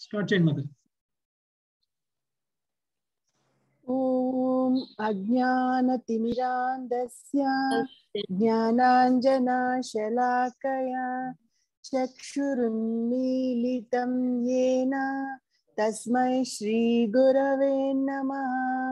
Start చేయండి mother. ఓం అజ్ఞానతిమిరాంధస్య జ్ఞానాంజనశలాకయా చక్షురున్మీలితం యేన తస్మై శ్రీగురవే నమః.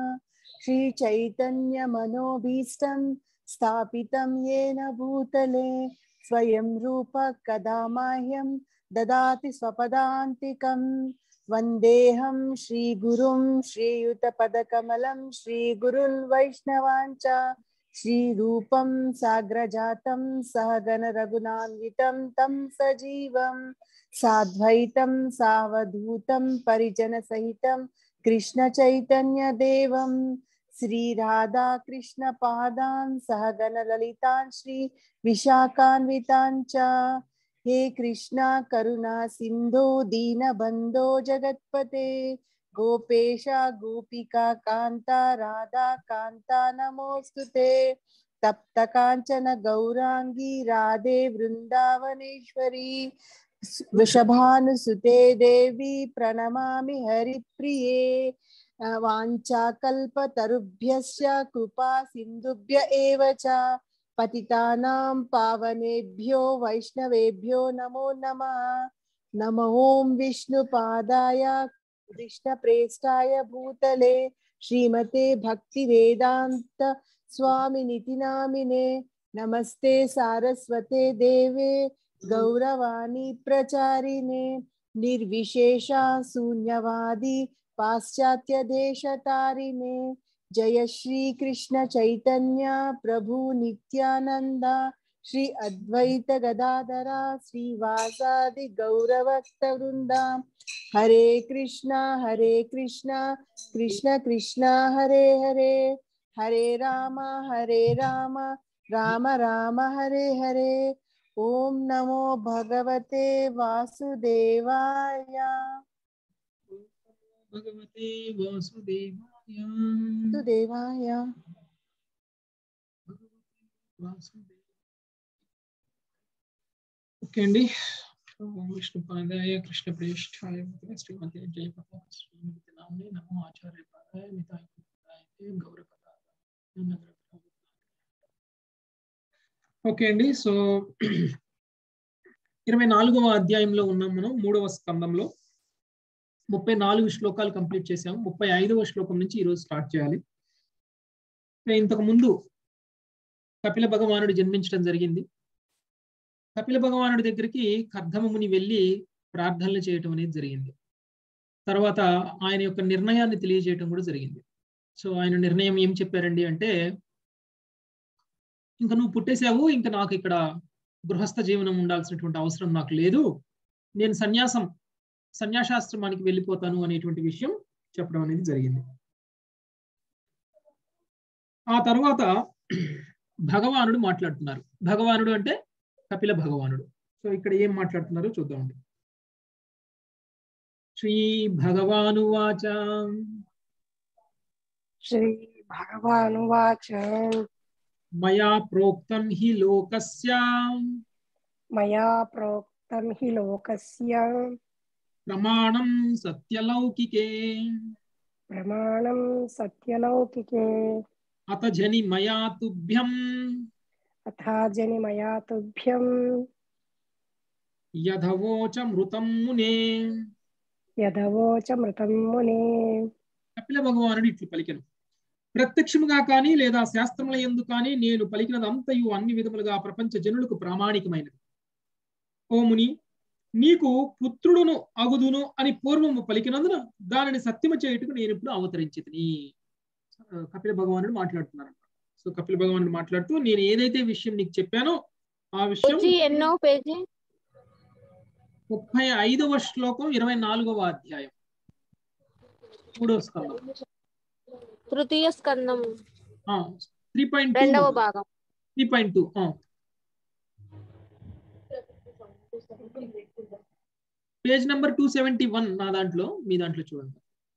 శ్రీచైతన్యమనోభీష్టం స్థాపితం యేన భూతలే స్వయం రూప కదా మహ్యం దదాతి స్వపదాంతికం. వందేహం శ్రీగురుం శ్రీయుతపదకమలం శ్రీగురున్ వైష్ణవాంచ శ్రీరూపం సాగ్రజాతం సహగణ రఘునాన్వితం తం సజీవం సాద్వైతం సావధూతం పరిజన సహితం కృష్ణ చైతన్య దేవం శ్రీరాధా కృష్ణ పాదాన్ సహగణ లలితాన్ శ్రీ విశాఖాన్వితాంచ. हे कृष्णा करुणा सिंधु दीनबंधो जगत्पते गोपेशा गोपिका कांता राधा कांता नमोस्तुते. तप्त कांचन गौरांगी राधे वृंदावनेश्वरी वृषभानुसुते देवी प्रणमामि हरिप्रिये. वाञ्छाकल्पतरुभ्यश्च कृपा सिन्धुभ्य एव च पतितानां पावनेभ्यो वैष्णवेभ्यो नमो नमः. नमो ओं विष्णुपादाय कृष्णप्रेष्ठाय भूतले श्रीमते भक्तिवेदांत स्वामिनिति नामिने. नमस्ते सारस्वते देवे गौरवाणी प्रचारिणे निर्विशेषा शून्यवादी पाश्चात्य देशतारिणे. जय श्री कृष्ण चैतन्य प्रभु नित्यानंद श्री अद्वैत गदाधरा श्रीवासादि गौरभक्त वृंदा. हरे कृष्णा कृष्ण कृष्ण हरे हरे हरे राम राम राम हरे हरे. ओम नमो भगवते वासुदेवाय. భగవతే వాసుదేవాయ. ఓకే అండి. విష్ణుపాదాయ కృష్ణ ప్రేష్ఠాయ శ్రీమతి జయపద శ్రీమతి నామ్ని నమో ఆచార్య పాదాయ నితాయ గౌరవపదాయ. ఓకే అండి. సో 24వ అధ్యాయంలో ఉన్నాం మనం. 3వ స్కందంలో 34 శ్లోకాలు కంప్లీట్ చేసాము. 35వ శ్లోకం నుంచి ఈరోజు స్టార్ట్ చేయాలి. ఇంతకు ముందు కపిల భగవానుడు జన్మించడం జరిగింది. కపిల భగవానుడి దగ్గరికి కర్దమముని వెళ్ళి ప్రార్థనలు చేయటం అనేది జరిగింది. తర్వాత ఆయన యొక్క నిర్ణయాన్ని తెలియజేయటం కూడా జరిగింది. సో ఆయన నిర్ణయం ఏం చెప్పారండి అంటే, ఇంకా నువ్వు పుట్టేశావు, ఇంకా నాకు ఇక్కడ గృహస్థ జీవనం ఉండాల్సినటువంటి అవసరం నాకు లేదు, నేను సన్యాసాశ్రమానికి వెళ్ళిపోతాను అనేటువంటి విషయం చెప్పడం అనేది జరిగింది. ఆ తర్వాత భగవానుడు మాట్లాడుతున్నారు. భగవానుడు అంటే కపిల భగవానుడు. సో ఇక్కడ ఏం మాట్లాడుతున్నారో చూద్దామండి. శ్రీ భగవానువాచ శ్రీ భగవానువాచ మయా ప్రోక్తం హి లోకస్య ప్రమాణం సత్యలౌకికే అత జని మయా తుభ్యం యథవోచ మృతం మునే. కపిల భగవానుడు ఇట్లు పలికెను, ప్రత్యక్షముగా కానీ లేదా శాస్త్రముల యందు కానీ నేను పలికినదంతయు అన్ని విధములుగా ప్రపంచ జనులకు ప్రామాణికమైనది. ఓ ముని, నీకు పుత్రుడును అగుదును అని పూర్వము పలికినందున దానిని సత్యము చేయుటకు నేను ఇప్పుడు అవతరించితిని. కపిల భగవానుడు మాట్లాడుతున్నారు. సో కపిల భగవానుడు మాట్లాడుతూ, నేను ఏదైతే విషయం నీకు చెప్పానో ఆ విషయం 35వ శ్లోకం 24వ అధ్యాయం 3వ స్కందం తృతీయ స్కందం 3.2 రెండవ భాగం 3.2 పేజ్ నెంబర్ 271 నా దాంట్లో, మీ దాంట్లో చూడండి.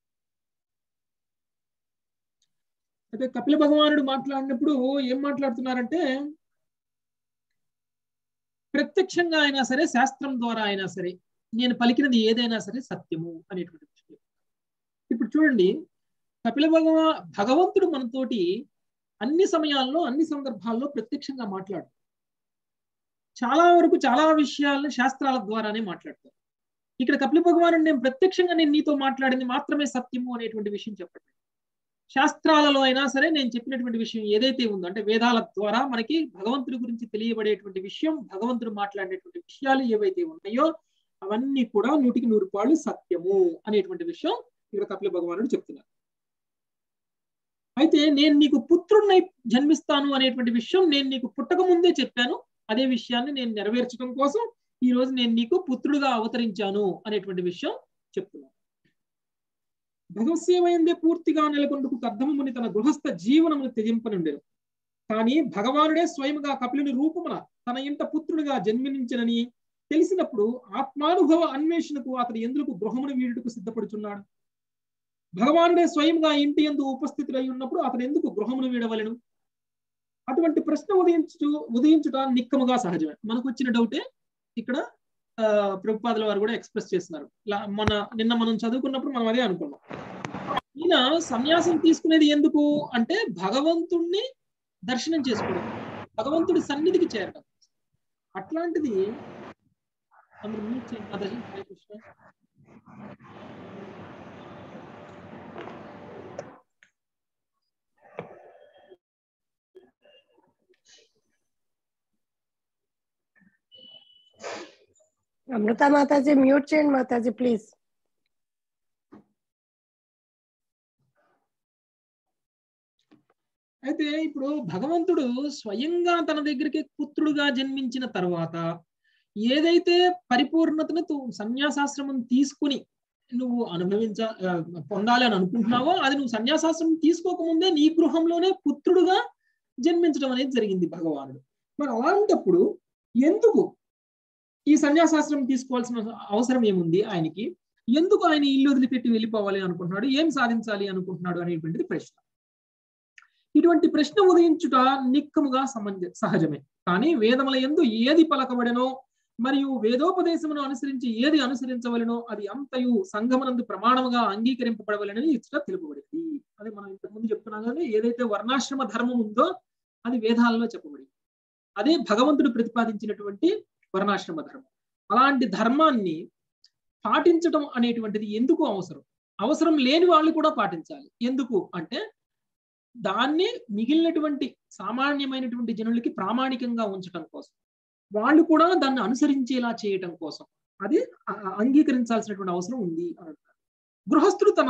అయితే కపిల భగవానుడు మాట్లాడినప్పుడు ఏం మాట్లాడుతున్నారంటే, ప్రత్యక్షంగా అయినా సరే శాస్త్రం ద్వారా అయినా సరే నేను పలికినది ఏదైనా సరే సత్యము అనేటువంటి విషయం. ఇప్పుడు చూడండి, కపిల భగవంతుడు మనతోటి అన్ని సమయాల్లో అన్ని సందర్భాల్లో ప్రత్యక్షంగా మాట్లాడు. చాలా వరకు చాలా విషయాలను శాస్త్రాల ద్వారానే మాట్లాడతారు. ఇక్కడ కపిల భగవానుడు నేను ప్రత్యక్షంగా నేను నీతో మాట్లాడింది మాత్రమే సత్యము అనేటువంటి విషయం చెప్పండి. శాస్త్రాలలో అయినా సరే నేను చెప్పినటువంటి విషయం ఏదైతే ఉందో, అంటే వేదాల ద్వారా మనకి భగవంతుడి గురించి తెలియబడేటువంటి విషయం, భగవంతుడు మాట్లాడేటువంటి విషయాలు ఏవైతే ఉన్నాయో అవన్నీ కూడా 100% సత్యము అనేటువంటి విషయం ఇక్కడ కపిల భగవానుడు చెప్తున్నారు. అయితే నేను నీకు పుత్రుడినై జన్మిస్తాను అనేటువంటి విషయం నేను నీకు పుట్టక ముందే చెప్పాను. అదే విషయాన్ని నేను నెరవేర్చడం కోసం ఈ రోజు నేను నీకు పుత్రుడుగా అవతరించాను అనేటువంటి విషయం చెప్తున్నాను. భగవత్సేవయందే పూర్తిగా నెలకొందుకు కర్దమముని తన గృహస్థ జీవనమును త్యజింపనుండెను. కానీ భగవానుడే స్వయముగా కపిలుని రూపమున తన ఇంట పుత్రుడిగా జన్మించనని తెలిసినప్పుడు ఆత్మానుభవ అన్వేషణకు అతడు ఎందుకు గృహమును వీడుటకు సిద్ధపడుచున్నాడు? భగవానుడే స్వయంగా ఇంటి యందు ఉపస్థితులై ఉన్నప్పుడు అతను ఎందుకు గృహమును వీడవలెను? అటువంటి ప్రశ్న ఉదయించుట నిక్కముగా సహజమే. మనకు వచ్చిన డౌటే ఇక్కడ ప్రభుపాదుల వారు కూడా ఎక్స్ప్రెస్ చేస్తున్నారు. నిన్న మనం చదువుకున్నప్పుడు మనం అదే అనుకున్నాం. ఈయన సన్యాసం తీసుకునేది ఎందుకు అంటే భగవంతుణ్ణి దర్శనం చేసుకోవడం, భగవంతుడి సన్నిధికి చేరడం. అట్లాంటిది అమృత మాతాజీ మ్యూట్ చేయండి మాతాజీ ప్లీజ్. అయితే ఇప్పుడు భగవంతుడు స్వయంగా తన దగ్గరికి పుత్రుడుగా జన్మించిన తర్వాత ఏదైతే పరిపూర్ణతను సన్యాసాశ్రమం తీసుకుని నువ్వు పొందాలి అని అనుకుంటున్నావో అది నువ్వు సన్యాసాశ్రమం తీసుకోకముందే నీ గృహంలోనే పుత్రుడుగా జన్మించడం అనేది జరిగింది భగవానుడు. మరి అలాంటప్పుడు ఎందుకు ఈ సన్యాసాశ్రమం తీసుకోవాల్సిన అవసరం ఏముంది ఆయనకి? ఎందుకు ఆయన ఇల్లు వదిలిపెట్టి వెళ్ళిపోవాలి అనుకుంటున్నాడు? ఏం సాధించాలి అనుకుంటున్నాడు అనేటువంటిది ప్రశ్న. ఇటువంటి ప్రశ్న ఉదయించుట నిక్కముగా సహజమే. కానీ వేదముల యందు ఏది పలకబడెనో మరియు వేదోపదేశమును అనుసరించి ఏది అనుసరించవలెనో అది అంతయు సంఘమునందు ప్రమాణముగా అంగీకరింపబడవలెనని ఇచ్చట తెలుపబడింది. అది మనం ఇంతకుముందు చెప్తున్నాం కానీ ఏదైతే వర్ణాశ్రమ ధర్మం ఉందో అది వేదాలలో చెప్పబడింది. అదే భగవంతుడు ప్రతిపాదించినటువంటి వర్ణాశ్రమ ధర్మం. అలాంటి ధర్మాన్ని పాటించడం అనేటువంటిది ఎందుకు అవసరం? అవసరం లేని వాళ్ళు కూడా పాటించాలి. ఎందుకు అంటే దాన్ని మిగిలినటువంటి సామాన్యమైనటువంటి జనులకి ప్రామాణికంగా ఉంచడం కోసం, వాళ్ళు కూడా దాన్ని అనుసరించేలా చేయటం కోసం అది అంగీకరించాల్సినటువంటి అవసరం ఉంది అని అంటారు. గృహస్థుడు తమ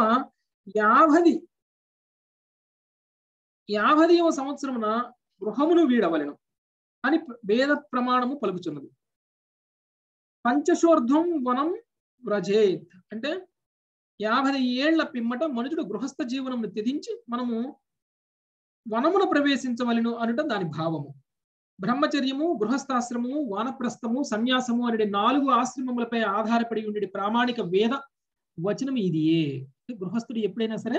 50వ సంవత్సరమున గృహమును వీడవలెను అని వేద ప్రమాణము పలుకుచున్నది. పంచశోర్ధ్వం వనం వ్రజేత్ అంటే 50 ఏళ్ల పిమ్మట మనుషుడు గృహస్థ జీవనమును త్యజించి మనము వనమును ప్రవేశించవలెను అనుట దాని భావము. బ్రహ్మచర్యము, గృహస్థాశ్రమము, వానప్రస్థము, సన్యాసము అనే 4 ఆశ్రమములపై ఆధారపడి ఉండే ప్రామాణిక వేద వచనం ఇదియే. గృహస్థుడు ఎప్పుడైనా సరే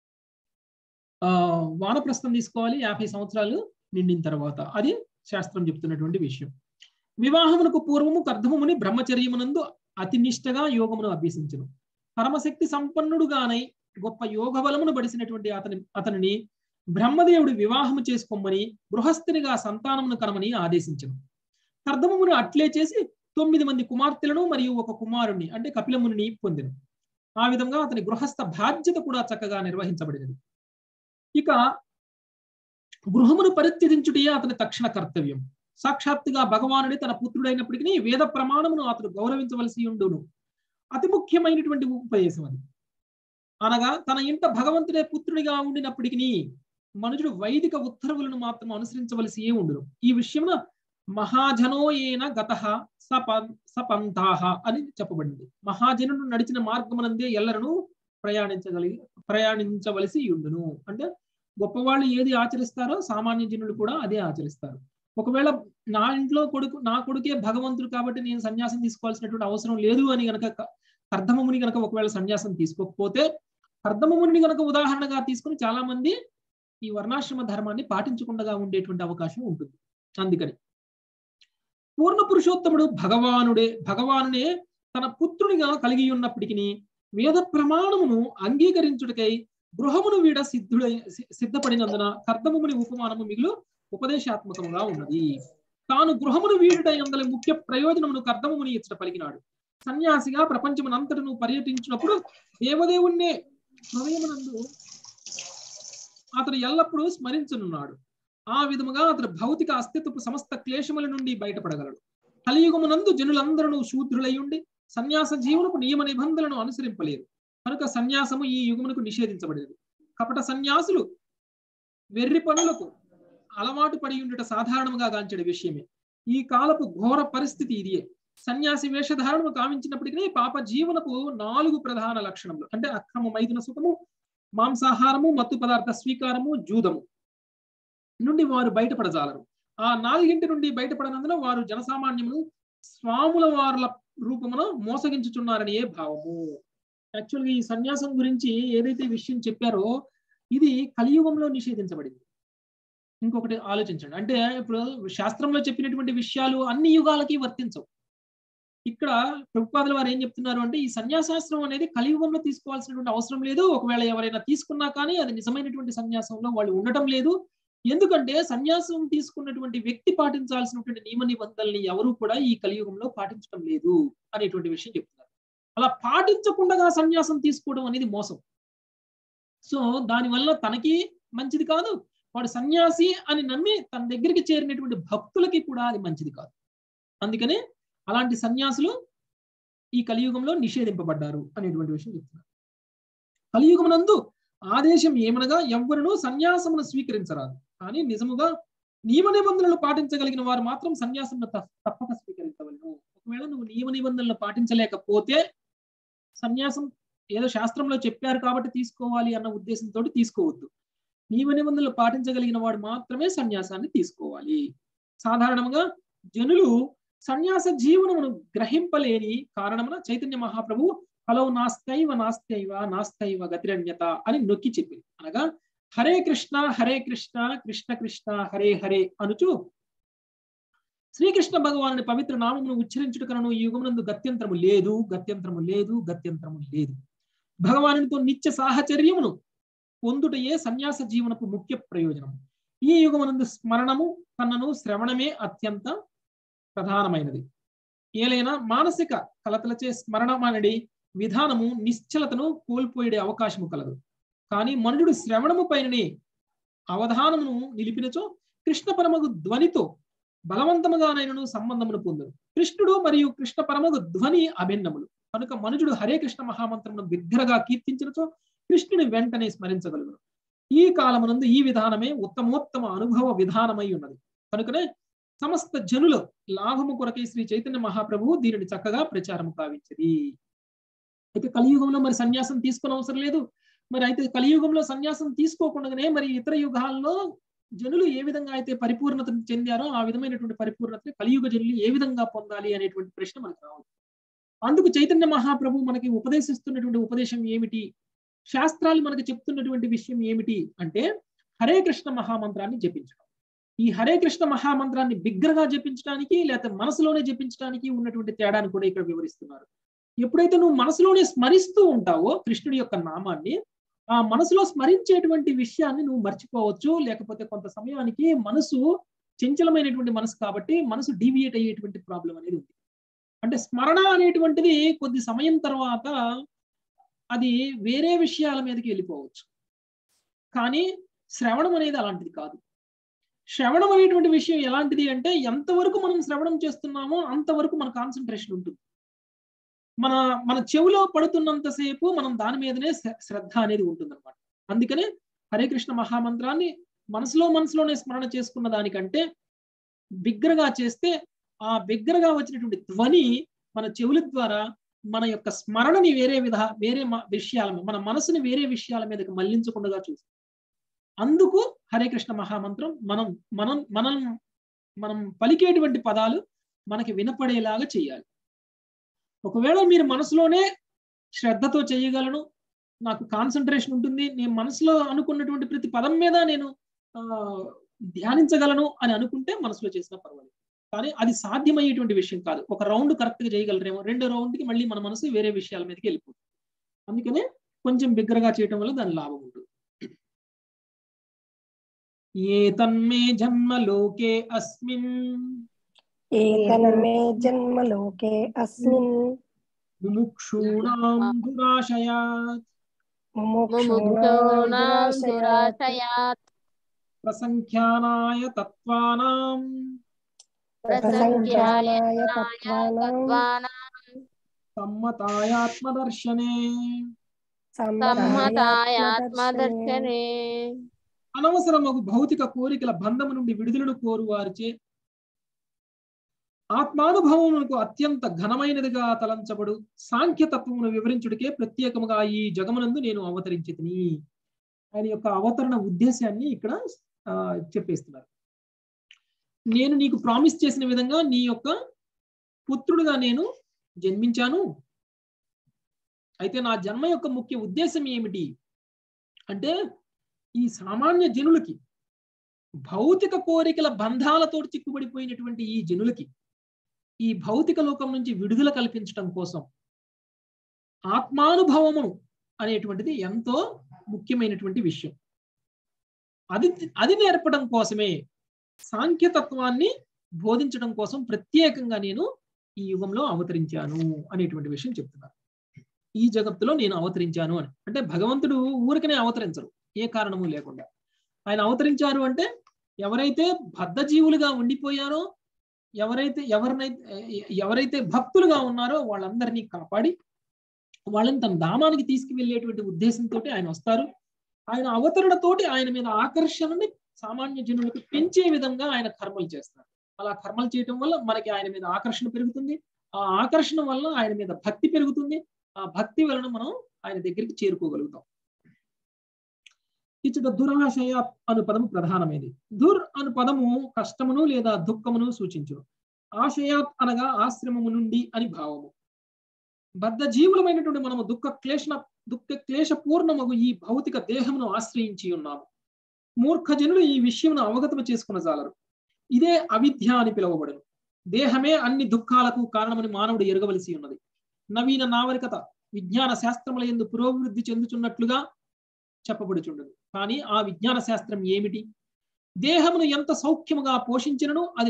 వానప్రస్థం తీసుకోవాలి 50 సంవత్సరాలు నిండిన తర్వాత. అది శాస్త్రం చెప్తున్నటువంటి విషయం. వివాహమునకు పూర్వము కర్దమముని బ్రహ్మచర్యమునందు అతి నిష్టగా యోగమును అభ్యసించును. పరమశక్తి సంపన్నుడుగానై గొప్ప యోగ బలమును బడిసినటువంటి అతనిని బ్రహ్మదేవుడు వివాహము చేసుకోమని గృహస్థునిగా సంతానమును కనమని ఆదేశించను. కర్దమమును అట్లే చేసి 9 మంది కుమార్తెలను మరియు 1 కుమారుణ్ణి అంటే కపిలముని పొందెను. ఆ విధంగా అతని గృహస్థ బాధ్యత కూడా చక్కగా నిర్వహించబడినది. ఇక గృహమును పరిత్యజించుటే అతని తక్షణ కర్తవ్యం. సాక్షాత్తుగా భగవానుడి తన పుత్రుడైనప్పటికీ వేద ప్రమాణమును అతడు గౌరవించవలసి ఉండును. అతి ముఖ్యమైనటువంటి ఉపదేశం అది. అనగా తన ఇంట భగవంతుడే పుత్రుడిగా ఉండినప్పటికీ మనుషుడు వైదిక ఉత్తర్వులను మాత్రం అనుసరించవలసి ఉండును. ఈ విషయంలో మహాజనోయేన గతః సపంథాః అని చెప్పబడింది. మహాజనుడు నడిచిన మార్గమునందే ఎల్లరూ ప్రయాణించవలసి ఉండును. అంటే గొప్పవాళ్ళు ఏది ఆచరిస్తారో సామాన్య జనులు కూడా అదే ఆచరిస్తారు. ఒకవేళ నా ఇంట్లో నా కొడుకే భగవంతుడు కాబట్టి నేను సన్యాసం తీసుకోవాల్సినటువంటి అవసరం లేదు అని గనక కర్దమముని గనక ఒకవేళ సన్యాసం తీసుకోకపోతే కర్దమముని గనక ఉదాహరణగా తీసుకుని చాలా మంది ఈ వర్ణాశ్రమ ధర్మాన్ని పాటించకుండా ఉండేటువంటి అవకాశం ఉంటుంది. అందుకని పూర్ణ పురుషోత్తముడు భగవానునే తన పుత్రునిగా కలిగి ఉన్నప్పటికీ వేద ప్రమాణమును అంగీకరించుటకై గృహమును వీడ సిద్ధపడినందున కర్దముని ఉపమానము మిగులు ఉపదేశాత్మకముగా ఉన్నది. తాను గృహమును వీడుట యందలి ముఖ్య ప్రయోజనమును కర్దముని ఇచ్చట పలికినాడు. సన్యాసిగా ప్రపంచమునంతటను పర్యటించినప్పుడు దేవదేవుణ్ణే హృదయమునందు అతడు ఎల్లప్పుడూ స్మరించనున్నాడు. ఆ విధముగా అతడు భౌతిక అస్తిత్వపు సమస్త క్లేశముల నుండి బయటపడగలడు. కలియుగమునందు జనులందరూ శూద్రులయ్యుండి సన్యాస జీవనపు నియమ నిబంధనలను అనుసరింపలేరు కనుక సన్యాసము ఈ యుగమునకు నిషేధించబడినది. కపట సన్యాసులు వెర్రి పనులకు అలవాటు పడి ఉండుట సాధారణంగా గాంచే విషయమే. ఈ కాలపు ఘోర పరిస్థితి ఇదియే. సన్యాసి వేషధారణము కావించినప్పటికీ పాప జీవనపు 4 ప్రధాన లక్షణములు అంటే అక్రమ మైథున సుఖము, మాంసాహారము, మత్తు పదార్థ స్వీకారము, జూదము నుండి వారు బయటపడజాలరు. ఆ 4 నుండి బయటపడనందున వారు జనసామాన్యమును స్వాముల వారుల రూపమున మోసగించుచున్నారని ఏ భావము. యాక్చువల్గా ఈ సన్యాసం గురించి ఏదైతే విషయం చెప్పారో ఇది కలియుగంలో నిషేధించబడింది. ఇంకొకటి ఆలోచించండి, అంటే ఇప్పుడు శాస్త్రంలో చెప్పినటువంటి విషయాలు అన్ని యుగాలకి వర్తించవు. ఇక్కడ ప్రభుపాదుల వారు ఏం చెప్తున్నారు అంటే ఈ సన్యాసాస్త్రం అనేది కలియుగంలో తీసుకోవాల్సినటువంటి అవసరం లేదు. ఒకవేళ ఎవరైనా తీసుకున్నా కానీ అది నిజమైనటువంటి సన్యాసంలో వాళ్ళు ఉండటం లేదు. ఎందుకంటే సన్యాసం తీసుకున్నటువంటి వ్యక్తి పాటించాల్సినటువంటి నియమ నిబంధనల్ని ఎవరు కూడా ఈ కలియుగంలో పాటించడం లేదు అనేటువంటి విషయం చెప్తున్నారు. అలా పాటించకుండా సన్యాసం తీసుకోవడం అనేది మోసం. సో దానివల్ల తనకి మంచిది కాదు, వాడు సన్యాసి అని నమ్మి తన దగ్గరికి చేరినటువంటి భక్తులకి కూడా అది మంచిది కాదు. అందుకనే అలాంటి సన్యాసులు ఈ కలియుగంలో నిషేధింపబడ్డారు అనేటువంటి విషయం చెప్తున్నారు. కలియుగమునందు ఆదేశం ఏమనగా ఎవ్వరును సన్యాసమును స్వీకరించరాదు, కానీ నిజముగా నియమ నిబంధనలు పాటించగలిగిన వారు మాత్రం సన్యాసమును తప్పక స్వీకరించవలను. ఒకవేళ నువ్వు నియమ నిబంధనలు పాటించలేకపోతే సన్యాసం ఏదో శాస్త్రంలో చెప్పారు కాబట్టి తీసుకోవాలి అన్న ఉద్దేశంతో తీసుకోవద్దు. నియమ నిబంధనలు పాటించగలిగిన వాడు మాత్రమే సన్యాసాన్ని తీసుకోవాలి. సాధారణంగా జనులు సన్యాస జీవనమును గ్రహింపలేని కారణమున చైతన్య మహాప్రభు హలో నాస్తైవ నాస్తైవ నాస్తైవ గతిరణ్యత అని నొక్కి చెప్పింది. అనగా హరే కృష్ణ కృష్ణ కృష్ణ హరే హరే అనుచు శ్రీకృష్ణ భగవానుని పవిత్ర నామమును ఉచ్చరించుట కలను ఈ యుగమునందు గత్యంతరము లేదు, గత్యంతరము లేదు, గత్యంతరము లేదు. భగవానునితో నిత్య సాహచర్యమును పొందుటయే సన్యాస జీవనపు ముఖ్య ప్రయోజనం. ఈ యుగమునందు స్మరణము కన్నను శ్రవణమే అత్యంత ప్రధానమైనది. ఏలైనా మానసిక కలతలచే స్మరణం అనేది విధానము నిశ్చలతను కోల్పోయే అవకాశము కలదు. కానీ మనుడు శ్రవణము పైననే అవధానమును నిలిపినచో కృష్ణ పరమగు ధ్వనితో బలవంతముగానైనను సంబంధమును పొందును. కృష్ణుడు మరియు కృష్ణ పరమగు ధ్వని అభిన్నములు కనుక మనుజుడు హరే కృష్ణ మహామంత్రమును బిగ్గరగా కీర్తించినచో కృష్ణుని వెంటనే స్మరించగలుగును. ఈ కాలమునందు ఈ విధానమే ఉత్తమోత్తమ అనుభవ విధానమై ఉన్నది. కనుకనే సమస్త జనుల లాభము కొరకై శ్రీ చైతన్య మహాప్రభువు దీనిని చక్కగా ప్రచారము కావించింది. అయితే కలియుగంలో మరి సన్యాసం తీసుకునే అవసరం లేదు. మరి అయితే కలియుగంలో సన్యాసం తీసుకోకుండానే మరి ఇతర యుగాల్లో జనులు ఏ విధంగా అయితే పరిపూర్ణతను చెందారో ఆ విధమైనటువంటి పరిపూర్ణతని కలియుగ జనులు ఏ విధంగా పొందాలి అనేటువంటి ప్రశ్న మనకు రావాలి. అందుకు చైతన్య మహాప్రభు మనకి ఉపదేశిస్తున్నటువంటి ఉపదేశం ఏమిటి, శాస్త్రాలు మనకు చెప్తున్నటువంటి విషయం ఏమిటి అంటే హరే కృష్ణ మహామంత్రాన్ని జపించడం. ఈ హరే కృష్ణ మహామంత్రాన్ని బిగ్గరగా జపించడానికి లేకపోతే మనసులోనే జపించడానికి ఉన్నటువంటి తేడాన్ని కూడా ఇక్కడ వివరిస్తున్నారు. ఎప్పుడైతే నువ్వు మనసులోనే స్మరిస్తూ ఉంటావో కృష్ణుడి యొక్క నామాన్ని, ఆ మనసులో స్మరించేటువంటి విషయాన్ని నువ్వు మర్చిపోవచ్చు. లేకపోతే కొంత సమయానికి మనసు చంచలమైనటువంటి మనసు కాబట్టి మనసు డీవియేట్ అయ్యేటువంటి ప్రాబ్లం అనేది ఉంది. అంటే స్మరణ అనేటువంటిది కొద్ది సమయం తర్వాత అది వేరే విషయాల మీదకి వెళ్ళిపోవచ్చు. కానీ శ్రవణం అనేది అలాంటిది కాదు. శ్రవణం అనేటువంటి విషయం ఎలాంటిది అంటే ఎంతవరకు మనం శ్రవణం చేస్తున్నామో అంతవరకు మన కాన్సన్ట్రేషన్ ఉంటుంది. మన చెవిలో పడుతున్నంతసేపు మనం దాని మీదనే శ్రద్ధ అనేది ఉంటుందన్నమాట. అందుకనే హరే కృష్ణ మహామంత్రాన్ని మనసులోనే స్మరణ చేసుకున్న దానికంటే బిగ్గరగా చేస్తే ఆ బిగ్గరగా వచ్చినటువంటి ధ్వని మన చెవుల ద్వారా మన యొక్క స్మరణని వేరే విషయాల మన మనసుని వేరే విషయాల మీదకి మళ్లించకుండా చూస్తాం. అందుకు హరే కృష్ణ మహామంత్రం మనం పలికేటువంటి పదాలు మనకి వినపడేలాగా చేయాలి. ఒకవేళ మీరు మనసులోనే శ్రద్ధతో చేయగలను, నాకు కాన్సన్ట్రేషన్ ఉంటుంది, నేను మనసులో అనుకున్నటువంటి ప్రతి పదం మీద నేను ధ్యానించగలను అని అనుకుంటే మనసులో చేసినా పర్వాలేదు. కానీ అది సాధ్యమయ్యేటువంటి విషయం కాదు. ఒక రౌండ్ కరెక్ట్ గా చేయగలరేమో, 2వ రౌండ్కి మళ్ళీ మన మనసు వేరే విషయాల మీదకి వెళ్ళిపోతుంది. అందుకనే కొంచెం బిగ్గరగా చేయటం వల్ల దాని లాభం ఉంటుంది. ఏ తన్మే జన్మలోకే అస్మిన్ ఏతన్మే జన్మలోకే అస్మిన్ ముముక్షూణాం దురాశయాత్ ముముక్షూణాం దురాశయాత్ ప్రసంఖ్యానాయ తత్వానాం ప్రసంఖ్యానాయ తత్వానాం సమ్మతాయాత్మదర్శనే. సమ్మతాయాత్మదర్శనే. అనవసరమగు భౌతిక కోరికల బంధము నుండి విడుదలను కోరువారిచే ఆత్మానుభవమునకు అత్యంత ఘనమైనదిగా తలంచబడు సాంఖ్యతత్వమును వివరించుడికే ప్రత్యేకముగా ఈ జగమునందు నేను అవతరించితిని. ఆయన యొక్క అవతరణ ఉద్దేశాన్ని ఇక్కడ చెప్పేస్తున్నారు. నేను నీకు ప్రామిస్ చేసిన విధంగా నీ యొక్క పుత్రుడుగా నేను జన్మించాను. అయితే నా జన్మ యొక్క ముఖ్య ఉద్దేశం ఏమిటి అంటే, ఈ సామాన్య జనులకి, భౌతిక కోరికల బంధాలతో చిక్కుబడిపోయినటువంటి ఈ జనులకి ఈ భౌతిక లోకం నుంచి విడుదల కల్పించడం కోసం ఆత్మానుభవము అనేటువంటిది ఎంతో ముఖ్యమైనటువంటి విషయం. అది నేర్పడం కోసమే, సాంఖ్యతత్వాన్ని బోధించడం కోసం ప్రత్యేకంగా నేను ఈ యుగంలో అవతరించాను అనేటువంటి విషయం చెప్తున్నారు. ఈ జగత్తులో నేను అవతరించాను అని అంటే, భగవంతుడు ఊరికనే అవతరించరు, ఏ కారణము లేకుండా. ఆయన అవతరించారు అంటే, ఎవరైతే బద్ధజీవులుగా ఉండిపోయారో, ఎవరైతే భక్తులుగా ఉన్నారో వాళ్ళందరినీ కాపాడి వాళ్ళని తన ధామానికి తీసుకువెళ్ళేటువంటి ఉద్దేశంతో ఆయన వస్తారు. ఆయన అవతరణతోటి ఆయన మీద ఆకర్షణని సామాన్య జనులకు పెంచే విధంగా ఆయన కర్మలు చేస్తారు. అలా కర్మలు చేయటం వల్ల మనకి ఆయన మీద ఆకర్షణ పెరుగుతుంది. ఆ ఆకర్షణ వల్ల ఆయన మీద భక్తి పెరుగుతుంది. ఆ భక్తి వలన మనం ఆయన దగ్గరికి చేరుకోగలుగుతాం. ఇచ్చట దురాశయ అను పదము ప్రధానమైనది. దుర్ అను పదము కష్టమును లేదా దుఃఖమును సూచించును. ఆశయాత్ అనగా ఆశ్రమము నుండి అని భావము. బద్ధ జీవులమైనటువంటి మనము దుఃఖ క్లేశ పూర్ణమగు ఈ భౌతిక దేహమును ఆశ్రయించి ఉన్నాము. మూర్ఖజనులు ఈ విషయమును అవగతము చేసుకున్న జాలరు. ఇదే అవిద్య అని పిలువబడును. దేహమే అన్ని దుఃఖాలకు కారణమని మానవుడు ఎరగవలసి ఉన్నది. నవీన నాగరికత విజ్ఞాన శాస్త్రముల యందు పురోభివృద్ధి చెందుచున్నట్లుగా చెప్పబడుచుండదు. కానీ ఆ విజ్ఞాన శాస్త్రం ఏమిటి? దేహమును ఎంత సౌఖ్యముగా పోషించినను అది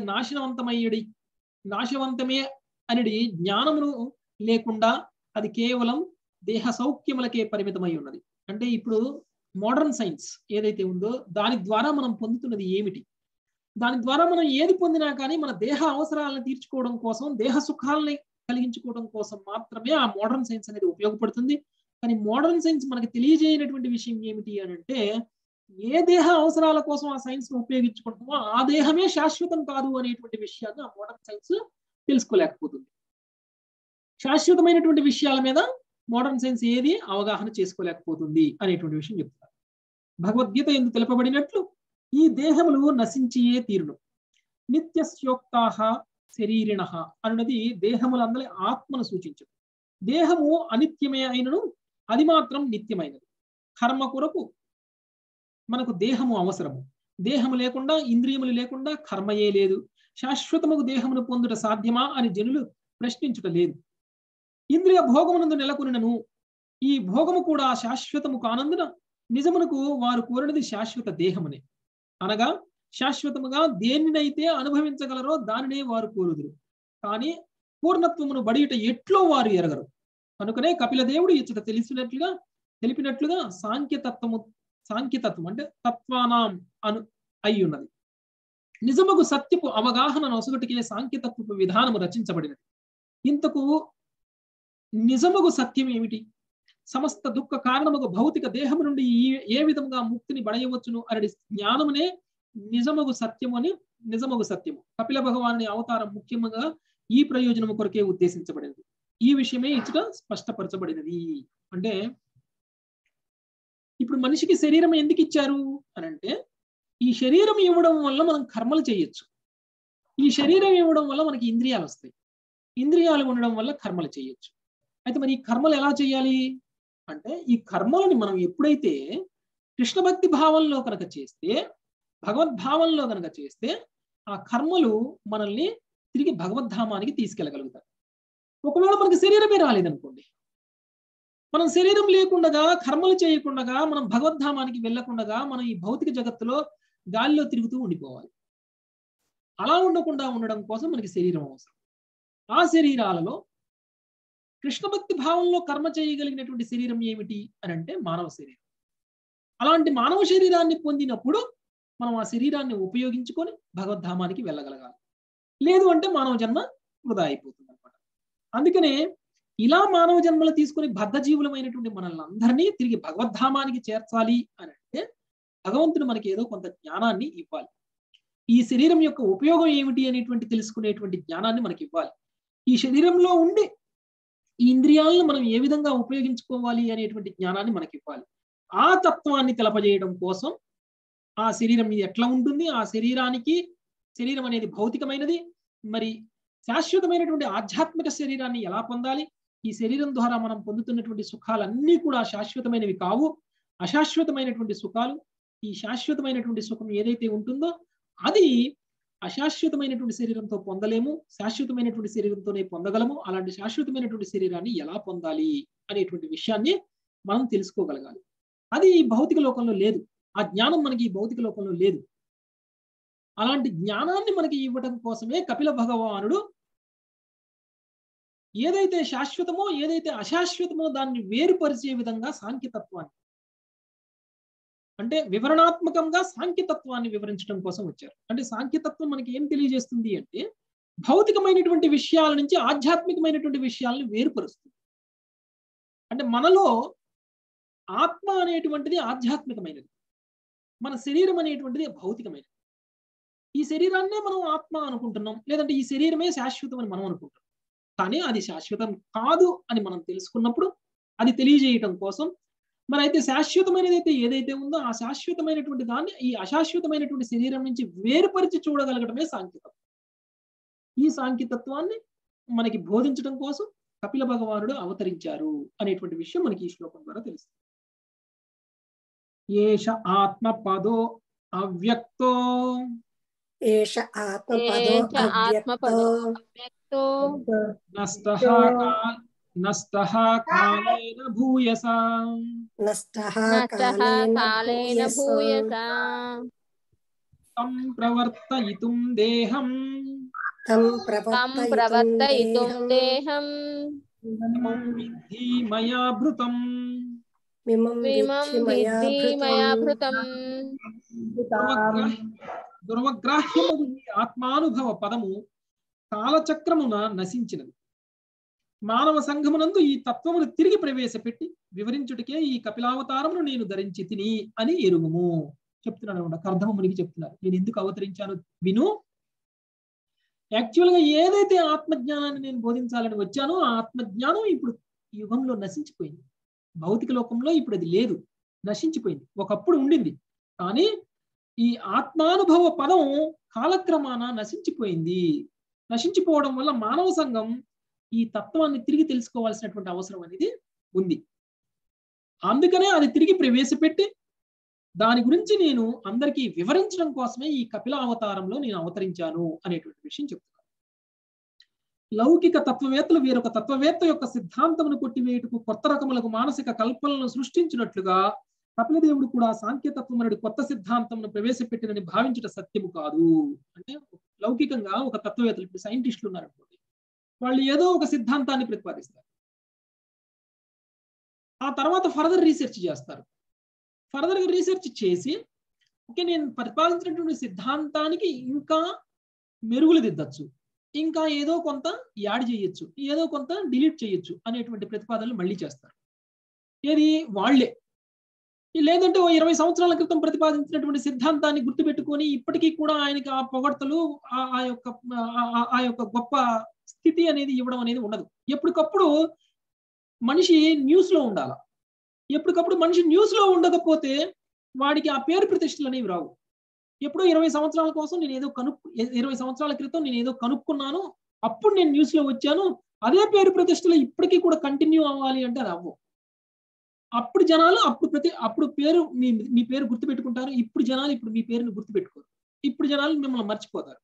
నాశవంతమే అనేది జ్ఞానమును లేకుండా అది కేవలం దేహ సౌఖ్యములకే పరిమితమై ఉన్నది. అంటే ఇప్పుడు మోడర్న్ సైన్స్ ఏదైతే ఉందో దాని ద్వారా మనం పొందుతున్నది ఏమిటి? దాని ద్వారా మనం ఏది పొందినా కానీ మన దేహ అవసరాలను తీర్చుకోవడం కోసం, దేహ సుఖాలని కలిగించుకోవడం కోసం మాత్రమే ఆ మోడర్న్ సైన్స్ అనేది ఉపయోగపడుతుంది. కానీ మోడర్న్ సైన్స్ మనకి తెలియజేయనటువంటి విషయం ఏమిటి అని అంటే, ఏ దేహ అవసరాల కోసం ఆ సైన్స్ ను ఉపయోగించుకుంటామో ఆ దేహమే శాశ్వతం కాదు అనేటువంటి విషయాన్ని ఆ మోడర్న్ సైన్స్ తెలుసుకోలేకపోతుంది. శాశ్వతమైనటువంటి విషయాల మీద మోడర్న్ సైన్స్ ఏది అవగాహన చేసుకోలేకపోతుంది అనేటువంటి విషయం చెప్తారు. భగవద్గీత ఎందుకు తెలుపబడినట్లు ఈ దేహములు నశించియే తీరును. నిత్యస్యోక్తాహ శరీరిణ అన్నది దేహములందరి ఆత్మను సూచించదు. దేహము అనిత్యమే అయినను అది మాత్రం నిత్యమైనది. కర్మ కొరకు మనకు దేహము అవసరము. దేహము లేకుండా, ఇంద్రియములు లేకుండా కర్మయే లేదు. శాశ్వతముకు దేహమును పొందుట సాధ్యమా అని జనులు ప్రశ్నించుట లేదు. ఇంద్రియ భోగమునందు నెలకొనినను ఈ భోగము కూడా శాశ్వతము కానందున నిజమునకు వారు కోరినది శాశ్వత దేహమునే. అనగా శాశ్వతముగా దేనినైతే అనుభవించగలరో దానినే వారు కోరుదురు. కానీ పూర్ణత్వమును బడియుట ఎట్లో వారు ఎరగరు. కనుకనే కపిల దేవుడు ఇచ్చట తెలిపినట్లుగా సాంఖ్యతత్వం అంటే తత్వానాం అయి ఉన్నది. నిజముగు సత్యపు అవగాహన నొసగటికే సాంఖ్యతత్వపు విధానము రచించబడినది. ఇంతకు నిజముగు సత్యం ఏమిటి? సమస్త దుఃఖ కారణముగు భౌతిక దేహము నుండి ఏ విధముగా ముక్తిని బడయవచ్చును అనే జ్ఞానమునే నిజముగు సత్యము. కపిల భగవాని అవతారం ముఖ్యముగా ఈ ప్రయోజనము కొరకే ఉద్దేశించబడినది. ఈ విషయమే ఇచ్చట స్పష్టపరచబడినది. అంటే ఇప్పుడు మనిషికి శరీరం ఎందుకు ఇచ్చారు అని అంటే, ఈ శరీరం ఇవ్వడం వల్ల మనం కర్మలు చేయొచ్చు. ఈ శరీరం ఇవ్వడం వల్ల మనకి ఇంద్రియాలు వస్తాయి. ఇంద్రియాలు ఉండడం వల్ల కర్మలు చేయొచ్చు. అయితే మరి ఈ కర్మలు ఎలా చేయాలి అంటే, ఈ కర్మలని మనం ఎప్పుడైతే కృష్ణ భక్తి భావంలో కనుక చేస్తే, భగవద్భావంలో కనుక చేస్తే, ఆ కర్మలు మనల్ని తిరిగి భగవద్ధామానికి తీసుకెళ్ళగలుగుతారు. ఒకవేళ మనకి శరీరమే రాలేదనుకోండి, మనం శరీరం లేకుండా కర్మలు చేయకుండా మనం భగవద్ధామానికి వెళ్ళకుండా మనం ఈ భౌతిక జగత్తులో గాలిలో తిరుగుతూ ఉండిపోవాలి. అలా ఉండకుండా ఉండడం కోసం మనకి శరీరం అవసరం. ఆ శరీరాలలో కృష్ణ భక్తి భావంలో కర్మ చేయగలిగినటువంటి శరీరం ఏమిటి అని అంటే మానవ శరీరం. అలాంటి మానవ శరీరాన్ని పొందినప్పుడు మనం ఆ శరీరాన్ని ఉపయోగించుకొని భగవద్ధామానికి వెళ్ళగలగాలి. లేదు అంటే మానవ జన్మ వృధా అయిపోతుంది అనమాట. అందుకనే ఇలా మానవ జన్మలు తీసుకుని బద్ధజీవులమైనటువంటి మనల్ని అందరినీ తిరిగి భగవద్ధామానికి చేర్చాలి అని అంటే భగవంతుడు మనకి ఏదో కొంత జ్ఞానాన్ని ఇవ్వాలి. ఈ శరీరం యొక్క ఉపయోగం ఏమిటి అనేటువంటి తెలుసుకునేటువంటి జ్ఞానాన్ని మనకి ఇవ్వాలి. ఈ శరీరంలో ఉండి ఈ ఇంద్రియాలను మనం ఏ విధంగా ఉపయోగించుకోవాలి అనేటువంటి జ్ఞానాన్ని మనకి ఇవ్వాలి. ఆ తత్వాన్ని తెలపజేయడం కోసం ఆ శరీరం మీద ఎట్లా ఉంటుంది, ఆ శరీరం అనేది భౌతికమైనది, మరి శాశ్వతమైనటువంటి ఆధ్యాత్మిక శరీరాన్ని ఎలా పొందాలి, ఈ శరీరం ద్వారా మనం పొందుతున్నటువంటి సుఖాలన్నీ కూడా శాశ్వతమైనవి కావు, అశాశ్వతమైనటువంటి సుఖాలు. ఈ శాశ్వతమైనటువంటి సుఖం ఏదైతే ఉంటుందో అది అశాశ్వతమైనటువంటి శరీరంతో పొందలేము, శాశ్వతమైనటువంటి శరీరంతోనే పొందగలము. అలాంటి శాశ్వతమైనటువంటి శరీరాన్ని ఎలా పొందాలి అనేటువంటి విషయాన్ని మనం తెలుసుకోగలగాలి. అది ఈ భౌతిక లోకంలో లేదు. ఆ జ్ఞానం మనకి ఈ భౌతిక లోకంలో లేదు. అలాంటి జ్ఞానాన్ని మనకి ఇవ్వడం కోసమే కపిల భగవానుడు ఏదైతే శాశ్వతమో ఏదైతే అశాశ్వతమో దాన్ని వేరుపరిచే విధంగా సాంఖ్యతత్వాన్ని అంటే వివరణాత్మకంగా సాంఖ్యతత్వాన్ని వివరించడం కోసం వచ్చారు. అంటే సాంఖ్యతత్వం మనకి ఏం తెలియజేస్తుంది అంటే భౌతికమైనటువంటి విషయాల నుంచి ఆధ్యాత్మికమైనటువంటి విషయాలను వేరుపరుస్తుంది. అంటే మనలో ఆత్మ అనేటువంటిది ఆధ్యాత్మికమైనది, మన శరీరం అనేటువంటిది భౌతికమైనది. ఈ శరీరాన్నే మనం ఆత్మ అనుకుంటున్నాం, లేదంటే ఈ శరీరమే శాశ్వతం అని మనం అనుకుంటున్నాం. కానీ అది శాశ్వతం కాదు అని మనం తెలుసుకున్నప్పుడు అది తెలియజేయటం కోసం మరి అయితే శాశ్వతమైనది అయితే ఏదైతే ఉందో ఆ శాశ్వతమైనటువంటి దాన్ని ఈ అశాశ్వతమైనటువంటి శరీరం నుంచి వేరుపరిచి చూడగలగడమే సాంఖ్యతత్వం. ఈ సాంఖ్యతత్వాన్ని మనకి బోధించడం కోసం కపిల భగవానుడు అవతరించారు అనేటువంటి విషయం మనకి ఈ శ్లోకం ద్వారా తెలుస్తుంది. ఏష ఆత్మపదో అవ్యక్తో ఏష ఆత్మపదో అవ్యక్తో నస్తః కాలేన భూయసా తం ప్రవర్తయితుం దేహం విద్ధి మయా భృతం. దుర్వగ్రాహ్యము ఆత్మానుభవ పదము కాలచక్రమున నశించినది. మానవ సంఘమునందు ఈ తత్వమును తిరిగి ప్రవేశపెట్టి వివరించుటకే ఈ కపిలావతారమును నేను ధరించి తిని అని ఎరుగుము చెప్తున్నాను అనమాట. కర్దమమునికి చెప్తున్నారు, నేను ఎందుకు అవతరించాను విను. యాక్చువల్ గా ఏదైతే ఆత్మజ్ఞానాన్ని నేను బోధించాలని వచ్చానో ఆ ఆత్మజ్ఞానం ఇప్పుడు యుగంలో నశించిపోయింది. భౌతిక లోకంలో ఇప్పుడు అది లేదు, నశించిపోయింది. ఒకప్పుడు ఉండింది, కానీ ఈ ఆత్మానుభవ పదం కాలక్రమాన నశించిపోయింది. నశించిపోవడం వల్ల మానవ సంఘం ఈ తత్వాన్ని తిరిగి తెలుసుకోవాల్సినటువంటి అవసరం అనేది ఉంది. అందుకనే అది తిరిగి ప్రవేశపెట్టి దాని గురించి నేను అందరికీ వివరించడం కోసమే ఈ కపిల అవతారంలో నేను అవతరించాను అనేటువంటి విషయం చెప్తున్నాను. లౌకిక తత్వవేత్తలు వేరొక తత్వవేత్త యొక్క సిద్ధాంతమును కొట్టివేయుటకు కొత్త రకములకు మానసిక కల్పనలను సృష్టించినట్లుగా కపిలదేవుడు కూడా సాంఖ్యతత్వం అనేది కొత్త సిద్ధాంతమును ప్రవేశపెట్టినని భావించట సత్యము కాదు. అంటే లౌకికంగా ఒక తత్వవేత్తలు, ఇప్పుడు సైంటిస్టులు ఉన్నారనుకోండి, వాళ్ళు ఏదో ఒక సిద్ధాంతాన్ని ప్రతిపాదిస్తారు, ఆ తర్వాత ఫర్దర్ రీసెర్చ్ చేస్తారు. ఫర్దర్ గా రీసెర్చ్ చేసి ఓకే నేను ప్రతిపాదించినటువంటి సిద్ధాంతానికి ఇంకా మెరుగులు దిద్దచ్చు, ఇంకా ఏదో కొంత యాడ్ చేయొచ్చు, ఏదో కొంత డిలీట్ చేయొచ్చు అనేటువంటి ప్రతిపాదనలు మళ్ళీ చేస్తారు. ఏది వాళ్ళే. లేదంటే 20 సంవత్సరాల క్రితం ప్రతిపాదించినటువంటి సిద్ధాంతాన్ని గుర్తుపెట్టుకొని ఇప్పటికీ కూడా ఆయనకి ఆ పొగడ్తలు ఆ యొక్క గొప్ప స్థితి అనేది ఇవ్వడం అనేది ఉండదు. ఎప్పటికప్పుడు మనిషి న్యూస్ లో ఉండాల. ఎప్పటికప్పుడు మనిషి న్యూస్ లో ఉండకపోతే వాడికి ఆ పేరు ప్రతిష్టలు అనేవి రావు. ఎప్పుడో 20 సంవత్సరాల కోసం నేను ఏదో 20 సంవత్సరాల క్రితం నేను ఏదో కనుక్కున్నాను, అప్పుడు నేను న్యూస్ లో వచ్చాను, అదే పేరు ప్రతిష్టలు ఇప్పటికీ కూడా కంటిన్యూ అవ్వాలి అంటే అది అవ్వవు. అప్పుడు జనాలు అప్పుడు పేరు మీ పేరు గుర్తుపెట్టుకుంటారు. ఇప్పుడు జనాలు ఇప్పుడు మీ పేరుని గుర్తుపెట్టుకోరు. ఇప్పుడు జనాలు మిమ్మల్ని మర్చిపోతారు.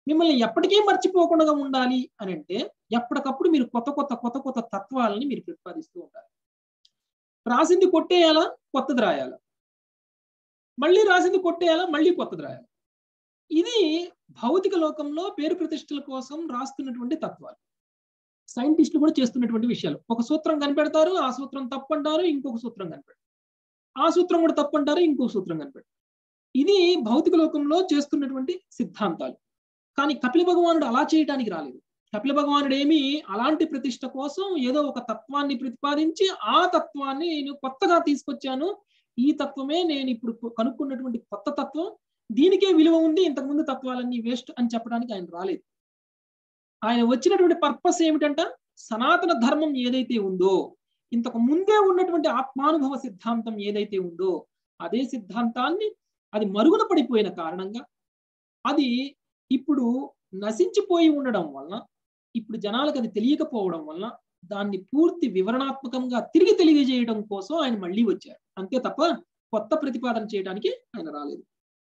మిమ్మల్ని ఎప్పటికీ మర్చిపోకుండా ఉండాలి అని అంటే ఎప్పటికప్పుడు మీరు కొత్త కొత్త కొత్త కొత్త తత్వాలని మీరు ప్రతిపాదిస్తూ ఉంటారు. రాసింది కొట్టేయాలా, కొత్తది రాయాలా, మళ్ళీ రాసింది కొట్టేయాలా, మళ్ళీ కొత్తది రాయాలి. ఇది భౌతిక లోకంలో పేరు ప్రతిష్టల కోసం రాస్తున్నటువంటి తత్వాలు. సైంటిస్టులు కూడా చేస్తున్నటువంటి విషయాలు. ఒక సూత్రం కనిపెడతారు, ఆ సూత్రం తప్పంటారు, ఇంకొక సూత్రం కనిపెడతారు, ఆ సూత్రం కూడా తప్పంటారు, ఇంకొక సూత్రం కనిపెడతారు. ఇది భౌతిక లోకంలో చేస్తున్నటువంటి సిద్ధాంతాలు. కానీ కపిల భగవానుడు అలా చేయడానికి రాలేదు. కపిల భగవానుడు ఏమి అలాంటి ప్రతిష్ట కోసం ఏదో ఒక తత్వాన్ని ప్రతిపాదించి ఆ తత్వాన్ని నేను కొత్తగా తీసుకొచ్చాను, ఈ తత్వమే నేను ఇప్పుడు కనుక్కున్నటువంటి కొత్త తత్వం, దీనికే విలువ ఉంది, ఇంతకుముందు తత్వాలన్నీ వేస్ట్ అని చెప్పడానికి ఆయన రాలేదు. ఆయన వచ్చినటువంటి పర్పస్ ఏమిటంట, సనాతన ధర్మం ఏదైతే ఉందో, ఇంతకు ముందే ఉన్నటువంటి ఆత్మానుభవ సిద్ధాంతం ఏదైతే ఉందో అదే సిద్ధాంతాన్ని అది మరుగున పడిపోయిన కారణంగా అది ఇప్పుడు నశించిపోయి ఉండడం వలన, ఇప్పుడు జనాలకు అది తెలియకపోవడం వలన దాన్ని పూర్తి వివరణాత్మకంగా తిరిగి తెలియజేయడం కోసం ఆయన మళ్ళీ వచ్చారు. అంతే తప్ప కొత్త ప్రతిపాదన చేయడానికి ఆయన రాలేదు.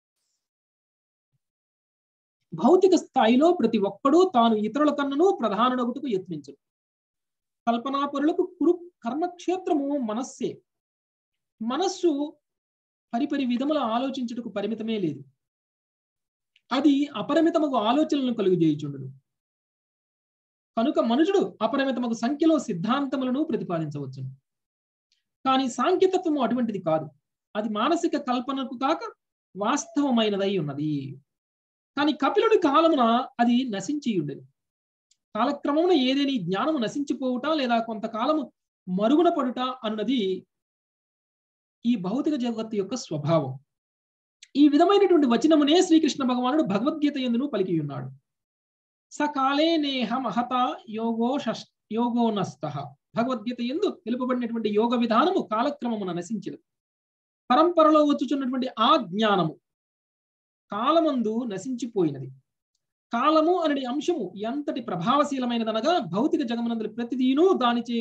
భౌతిక స్థాయిలో ప్రతి ఒక్కడూ తాను ఇతరుల కన్నను ప్రధానుడగుటకు యత్నించరు. కల్పనాపరులకు కర్మక్షేత్రము మనస్సే. మనస్సు పరిపరి విధముల ఆలోచించుటకు పరిమితమే లేదు. అది అపరిమితమగు ఆలోచనలను కలుగజేయుచుండును. కనుక మనుషుడు అపరిమితమగు సంఖ్యలో సిద్ధాంతములను ప్రతిపాదించవచ్చును. కానీ సాంఖ్యతత్వము అటువంటిది కాదు. అది మానసిక కల్పనకు కాక వాస్తవమైనదై ఉన్నది. కానీ కపిలుడి కాలమున అది నశించి ఉండేది. కాలక్రమమున ఏదేని జ్ఞానము నశించిపోవుట లేదా కొంతకాలము మరుగున పడుట అన్నది ఈ భౌతిక జగత్తు యొక్క స్వభావం. ఈ విధమైనటువంటి వచనమునే శ్రీకృష్ణ భగవానుడు భగవద్గీత యందును పలికి ఉన్నాడు. సకాలే నేహ మహత యోగో నస్తః. భగవద్గీత యందు తెలుపబడినటువంటి యోగ విధానము కాలక్రమమున నశించినది. పరంపరలో వచ్చుచున్నటువంటి ఆ జ్ఞానము కాలమందు నశించిపోయినది. కాలము అనే అంశము ఎంతటి ప్రభావశీలమైనదనగా భౌతిక జగమునందు ప్రతిదీను దానిచే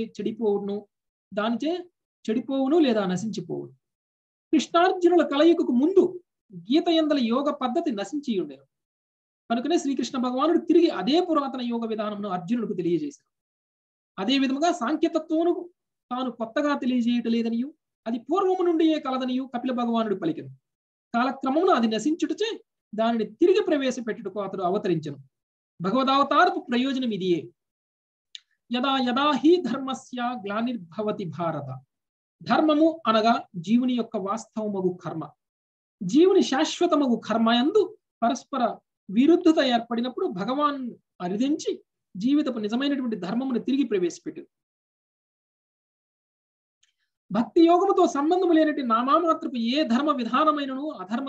చెడిపోవును లేదా నశించిపోవును. కృష్ణార్జునుల కలయికకు ముందు గీత యందల యోగ పద్ధతి నశించి ఉండేను. కనుకనే శ్రీకృష్ణ భగవానుడు తిరిగి అదే పురాతన యోగ విధానమును అర్జునుడికి తెలియజేశారు. అదే విధముగా సాంఖ్యతత్వమును తాను కొత్తగా తెలియజేయటలేదనియు అది పూర్వము నుండియే కలదనియు కపిల భగవానుడు పలికెను. కాలక్రమమున అది నశించుటచే దానిని తిరిగి ప్రవేశపెట్టుటకు అతడు అవతరించను. భగవదావతారపు ప్రయోజనం ఇదియే. యదా యదా హి ధర్మస్య గ్లానిర్భవతి భారత. ధర్మము అనగా జీవుని యొక్క వాస్తవమగు కర్మ. జీవుని శాశ్వతమగు కర్మయందు పరస్పర విరుద్ధత ఏర్పడినప్పుడు భగవాన్ అరిదించి జీవితపు నిజమైనటువంటి ధర్మమును తిరిగి ప్రవేశపెట్టారు. భక్తి యోగముతో సంబంధము లేనటి నామామాత్రపు ఏ ధర్మ విధానమైనను అధర్మ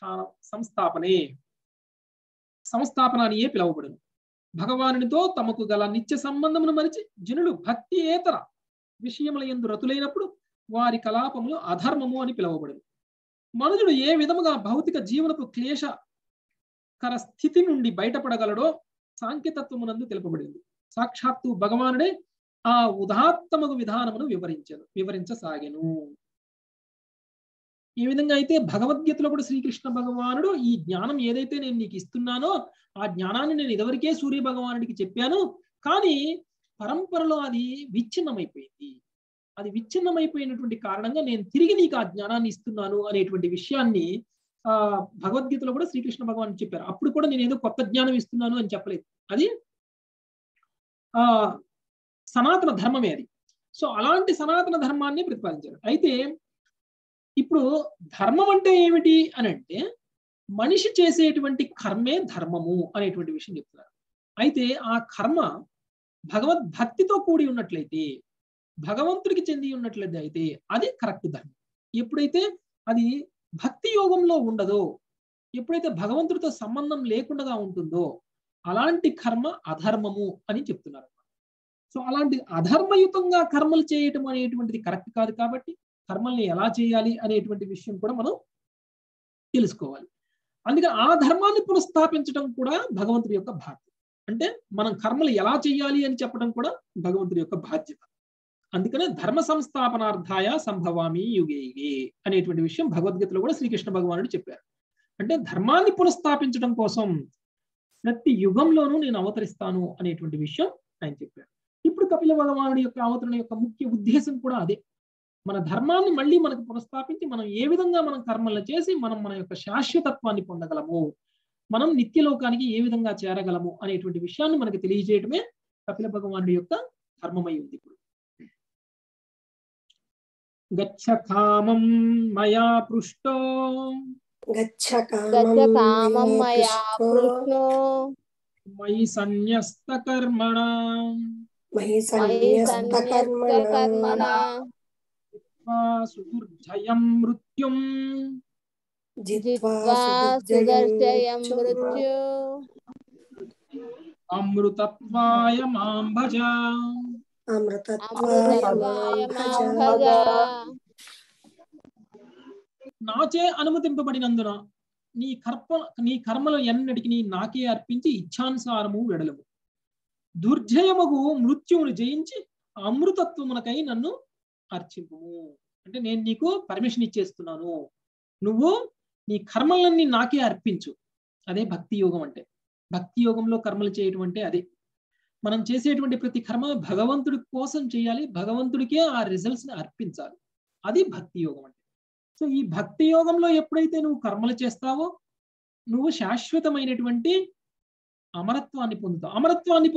సంస్థాపన అనియే పిలువబడును. భగవానునితో తమకు గల నిత్య సంబంధమును మరిచి జనులు భక్తి ఏతర విషయముల యందు రతులైనప్పుడు వారి కలాపములు అధర్మము అని పిలువబడును. మనుషుడు ఏ విధముగా భౌతిక జీవనపు క్లేశకర స్థితి నుండి బయటపడగలడో సాంఖ్యతత్వమునందు తెలుపబడింది. సాక్షాత్తు భగవానుడే ఆ ఉదాత్తమగు విధానమును వివరించసాగెను. ఈ విధంగా అయితే భగవద్గీతలో కూడా శ్రీకృష్ణ భగవానుడు ఈ జ్ఞానం ఏదైతే నేను నీకు ఇస్తున్నానో ఆ జ్ఞానాన్ని నేను ఇదివరకే సూర్య భగవానుడికి చెప్పాను, కానీ పరంపరలో అది విచ్ఛిన్నమైపోయింది. అది విచ్ఛిన్నమైపోయినటువంటి కారణంగా నేను తిరిగి నీకు ఆ జ్ఞానాన్ని ఇస్తున్నాను అనేటువంటి విషయాన్ని భగవద్గీతలో కూడా శ్రీకృష్ణ భగవానుడు చెప్పారు. అప్పుడు కూడా నేను ఏదో కొత్త జ్ఞానం ఇస్తున్నాను అని చెప్పలేదు. అది సనాతన ధర్మమే అది. సో అలాంటి సనాతన ధర్మాన్ని ప్రతిపాదించారు. అయితే ఇప్పుడు ధర్మం అంటే ఏమిటి అని అంటే మనిషి చేసేటువంటి కర్మే ధర్మము అనేటువంటి విషయం చెప్తున్నారు. అయితే ఆ కర్మ భగవద్భక్తితో కూడి ఉన్నట్లయితే, భగవంతుడికి చెంది ఉన్నట్లయితే అయితే అది కరెక్ట్ ధర్మం. ఎప్పుడైతే అది భక్తి యోగంలో ఉండదో, ఎప్పుడైతే భగవంతుడితో సంబంధం లేకుండా ఉంటుందో అలాంటి కర్మ అధర్మము అని చెప్తున్నారు. సో అలాంటి అధర్మయుతంగా కర్మలు చేయటం అనేటువంటిది కరెక్ట్ కాదు. కాబట్టి కర్మల్ని ఎలా చేయాలి అనేటువంటి విషయం కూడా మనం తెలుసుకోవాలి. అందుకని ఆ ధర్మాన్ని పునఃస్థాపించడం కూడా భగవంతుడి యొక్క బాధ్యత. అంటే మనం కర్మలు ఎలా చేయాలి అని చెప్పడం కూడా భగవంతుడి యొక్క బాధ్యత. అందుకనే ధర్మ సంస్థాపనార్థాయ సంభవామి యుగే యుగే అనేటువంటి విషయం భగవద్గీతలో కూడా శ్రీకృష్ణ భగవానుడు చెప్పారు. అంటే ధర్మాన్ని పునఃస్థాపించడం కోసం ప్రతి యుగంలోనూ నేను అవతరిస్తాను అనేటువంటి విషయం ఆయన చెప్పారు. ఇప్పుడు కపిల భగవానుడి యొక్క అవతరణ యొక్క ముఖ్య ఉద్దేశం కూడా అదే. మన ధర్మాన్ని మళ్ళీ మనకు పునఃస్థాపించి మనం ఏ విధంగా మనం కర్మలను చేసి మనం మన యొక్క శాశ్వతత్వాన్ని పొందగలము, మనం నిత్యలోకానికి ఏ విధంగా చేరగలము అనేటువంటి విషయాన్ని మనకు తెలియజేయడమే కపిల భగవానుడి యొక్క ధర్మమై ఉంది. ఇప్పుడు గచ్చ కామం మయా పృష్టో కామం మయా పృష్టో మయి సన్యస్త కర్మణ సుదుర్జయం మృత్యుం జిత్వా సుదర్శయం మృత్యు అమృతత్వాయ మాం భజ. నాచే అనుమతింపబడినందున నీ కర్మలు ఎన్నటికి నాకే అర్పించి ఇచ్ఛానుసారము వెడలము. దుర్జయముగు మృత్యువును జయించి అమృతత్వమునకై నన్ను అర్చింపుము. అంటే నేను నీకు పర్మిషన్ ఇచ్చేస్తున్నాను, నువ్వు నీ కర్మలన్నీ నాకే అర్పించు. అదే భక్తి యోగం అంటే. భక్తి యోగంలో కర్మలు చేయటం అంటే అదే. మనం చేసేటువంటి ప్రతి కర్మ భగవంతుడి కోసం చేయాలి, భగవంతుడికే ఆ రిజల్ట్స్ ని అర్పించాలి. అది భక్తి యోగం అంటే. సో ఈ భక్తి యోగంలో ఎప్పుడైతే నువ్వు కర్మలు చేస్తావో నువ్వు శాశ్వతమైనటువంటి అమరత్వాన్ని పొందుతావు. అమరత్వాన్ని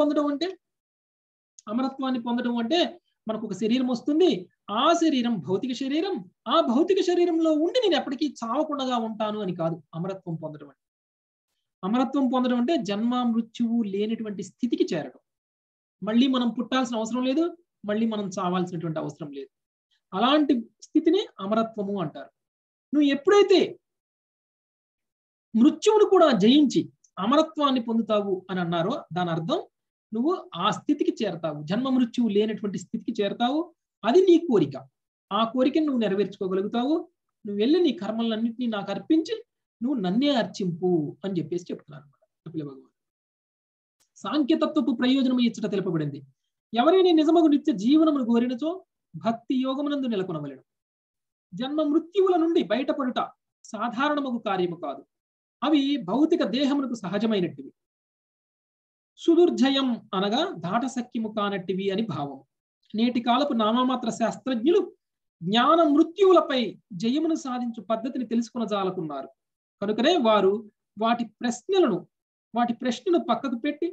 పొందడం అంటే మనకు ఒక శరీరం వస్తుంది. ఆ శరీరం భౌతిక శరీరం. ఆ భౌతిక శరీరంలో ఉండి నేను ఎప్పటికీ చావకుండా ఉంటాను అని కాదు అమరత్వం పొందడం అంటే. అమరత్వం పొందడం అంటే జన్మ మృత్యువు లేనటువంటి స్థితికి చేరడం. మళ్ళీ మనం పుట్టాల్సిన అవసరం లేదు, మళ్ళీ మనం చావాల్సినటువంటి అవసరం లేదు. అలాంటి స్థితిని అమరత్వము అంటారు. నువ్వు ఎప్పుడైతే మృత్యువును కూడా జయించి అమరత్వాన్ని పొందుతావు అని అన్నారో దాని అర్థం నువ్వు ఆ స్థితికి చేరతావు, జన్మ మృత్యువు లేనటువంటి స్థితికి చేరతావు. అది నీ కోరిక. ఆ కోరికను నువ్వు నెరవేర్చుకోగలుగుతావు. నువ్వు వెళ్ళి నీ కర్మలన్నింటినీ నాకు అర్పించి నువ్వు నన్నే అర్చింపు అని చెప్పేసి చెప్తున్నారు కపిల భగవాన్. సాంఖ్యతత్వపు ప్రయోజనం ఇచ్చట తెలుపబడింది. ఎవరైనా నిజమగు నిత్య జీవనమును కోరినచో భక్తి యోగమునందు నెలకొనవలెను. జన్మ మృత్యువుల నుండి బయటపడుట సాధారణమగు కార్యము కాదు. అవి భౌతిక దేహమునకు సహజమైనట్టివి. సుదుర్జయం అనగా దాటసక్యము కానట్టివి అని భావం. నేటి కాలపు నామమాత్ర శాస్త్రజ్ఞులు జ్ఞాన మృత్యువులపై జయమును సాధించు పద్ధతిని తెలుసుకొనజాలకున్నారు. కనుకనే వారు వాటి ప్రశ్నను పక్కకు పెట్టి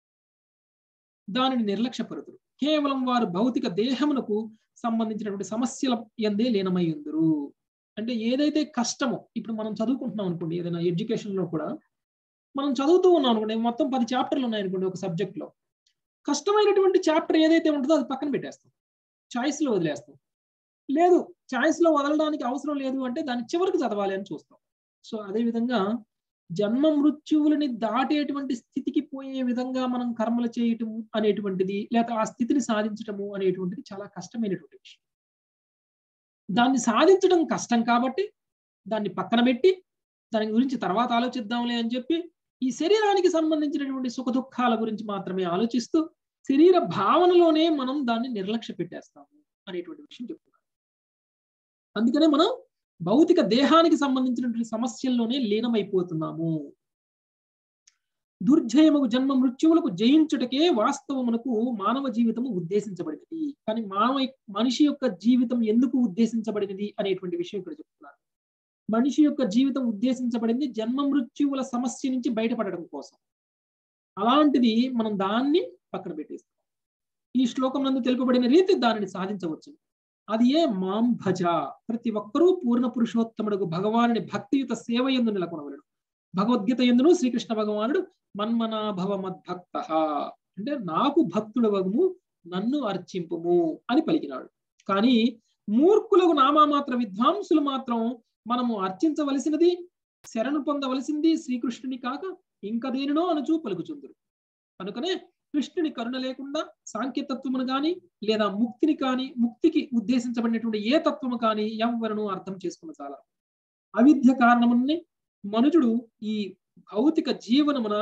దానిని నిర్లక్ష్యపరుతురు. కేవలం వారు భౌతిక దేహమునకు సంబంధించినటువంటి సమస్యల యందే లీనమై ఉందరు. అంటే ఏదైతే కష్టమో, ఇప్పుడు మనం చదువుకుంటున్నాం అనుకోండి, ఏదైనా ఎడ్యుకేషన్ లో కూడా మనం చదువుతూ ఉన్నాం అనుకోండి, మొత్తం 10 చాప్టర్లు ఉన్నాయనుకోండి ఒక సబ్జెక్ట్ లో. కష్టమైనటువంటి చాప్టర్ ఏదైతే ఉంటుందో అది పక్కన పెట్టేస్తాం, చాయిస్ లో వదిలేస్తాం. లేదు, చాయిస్ లో వదలడానికి అవసరం లేదు అంటే దాన్ని చివరికి చదవాలి అని చూస్తాం. సో అదేవిధంగా జన్మ మృత్యువులని దాటేటువంటి స్థితికి పోయే విధంగా మనం కర్మలు చేయటము అనేటువంటిది, లేదా ఆ స్థితిని సాధించటము అనేటువంటిది చాలా కష్టమైనటువంటి విషయం. దాన్ని సాధించడం కష్టం కాబట్టి దాన్ని పక్కన పెట్టి దాని గురించి తర్వాత ఆలోచిద్దాంలే అని చెప్పి ఈ శరీరానికి సంబంధించినటువంటి సుఖ దుఃఖాల గురించి మాత్రమే ఆలోచిస్తూ శరీర భావనలోనే మనం దాన్ని నిర్లక్ష్య పెట్టేస్తాము అనేటువంటి విషయం చెప్తున్నారు. అందుకనే మనం భౌతిక దేహానికి సంబంధించినటువంటి సమస్యల్లోనే లీనమైపోతున్నాము. దుర్జయముకు జన్మ మృత్యువులకు జయించుటకే వాస్తవమునకు మానవ జీవితము ఉద్దేశించబడినది. కానీ మనిషి యొక్క జీవితం ఎందుకు ఉద్దేశించబడినది అనేటువంటి విషయం ఇక్కడ చెప్తున్నారు. మనిషి యొక్క జీవితం ఉద్దేశించబడింది జన్మ మృత్యువుల సమస్య నుంచి బయటపడడం కోసం. అలాంటిది మనం దాన్ని పక్కన పెట్టేస్తాం. ఈ శ్లోకం నందు తెలుపబడిన రీతి దానిని సాధించవచ్చు. అది ఏ మాం భజ. ప్రతి ఒక్కరూ పూర్ణ పురుషోత్తముడు భగవానుని భక్తియుత సేవ యందు నెలకొనవలెను. భగవద్గీత యందును శ్రీకృష్ణ భగవానుడు మన్మనాభవ మద్భక్త అంటే నాకు భక్తుడవగుము, నన్ను అర్చింపుము అని పలికినాడు. కానీ మూర్ఖులకు నామామాత్ర విద్వాంసులు మాత్రం మనము అర్చించవలసినది, శరణు పొందవలసింది శ్రీకృష్ణుని కాక ఇంక దేనినో అనుచూ పలుకుచుందురు. కనుకనే కృష్ణుని కరుణ లేకుండా సాంఖ్యతత్వమును కానీ లేదా ముక్తిని కానీ, ముక్తికి ఉద్దేశించబడినటువంటి ఏ తత్వము కానీ ఎవ్వరను అర్థం చేసుకున్న చాలా అవిద్య కారణముని మనుజుడు ఈ భౌతిక జీవనమున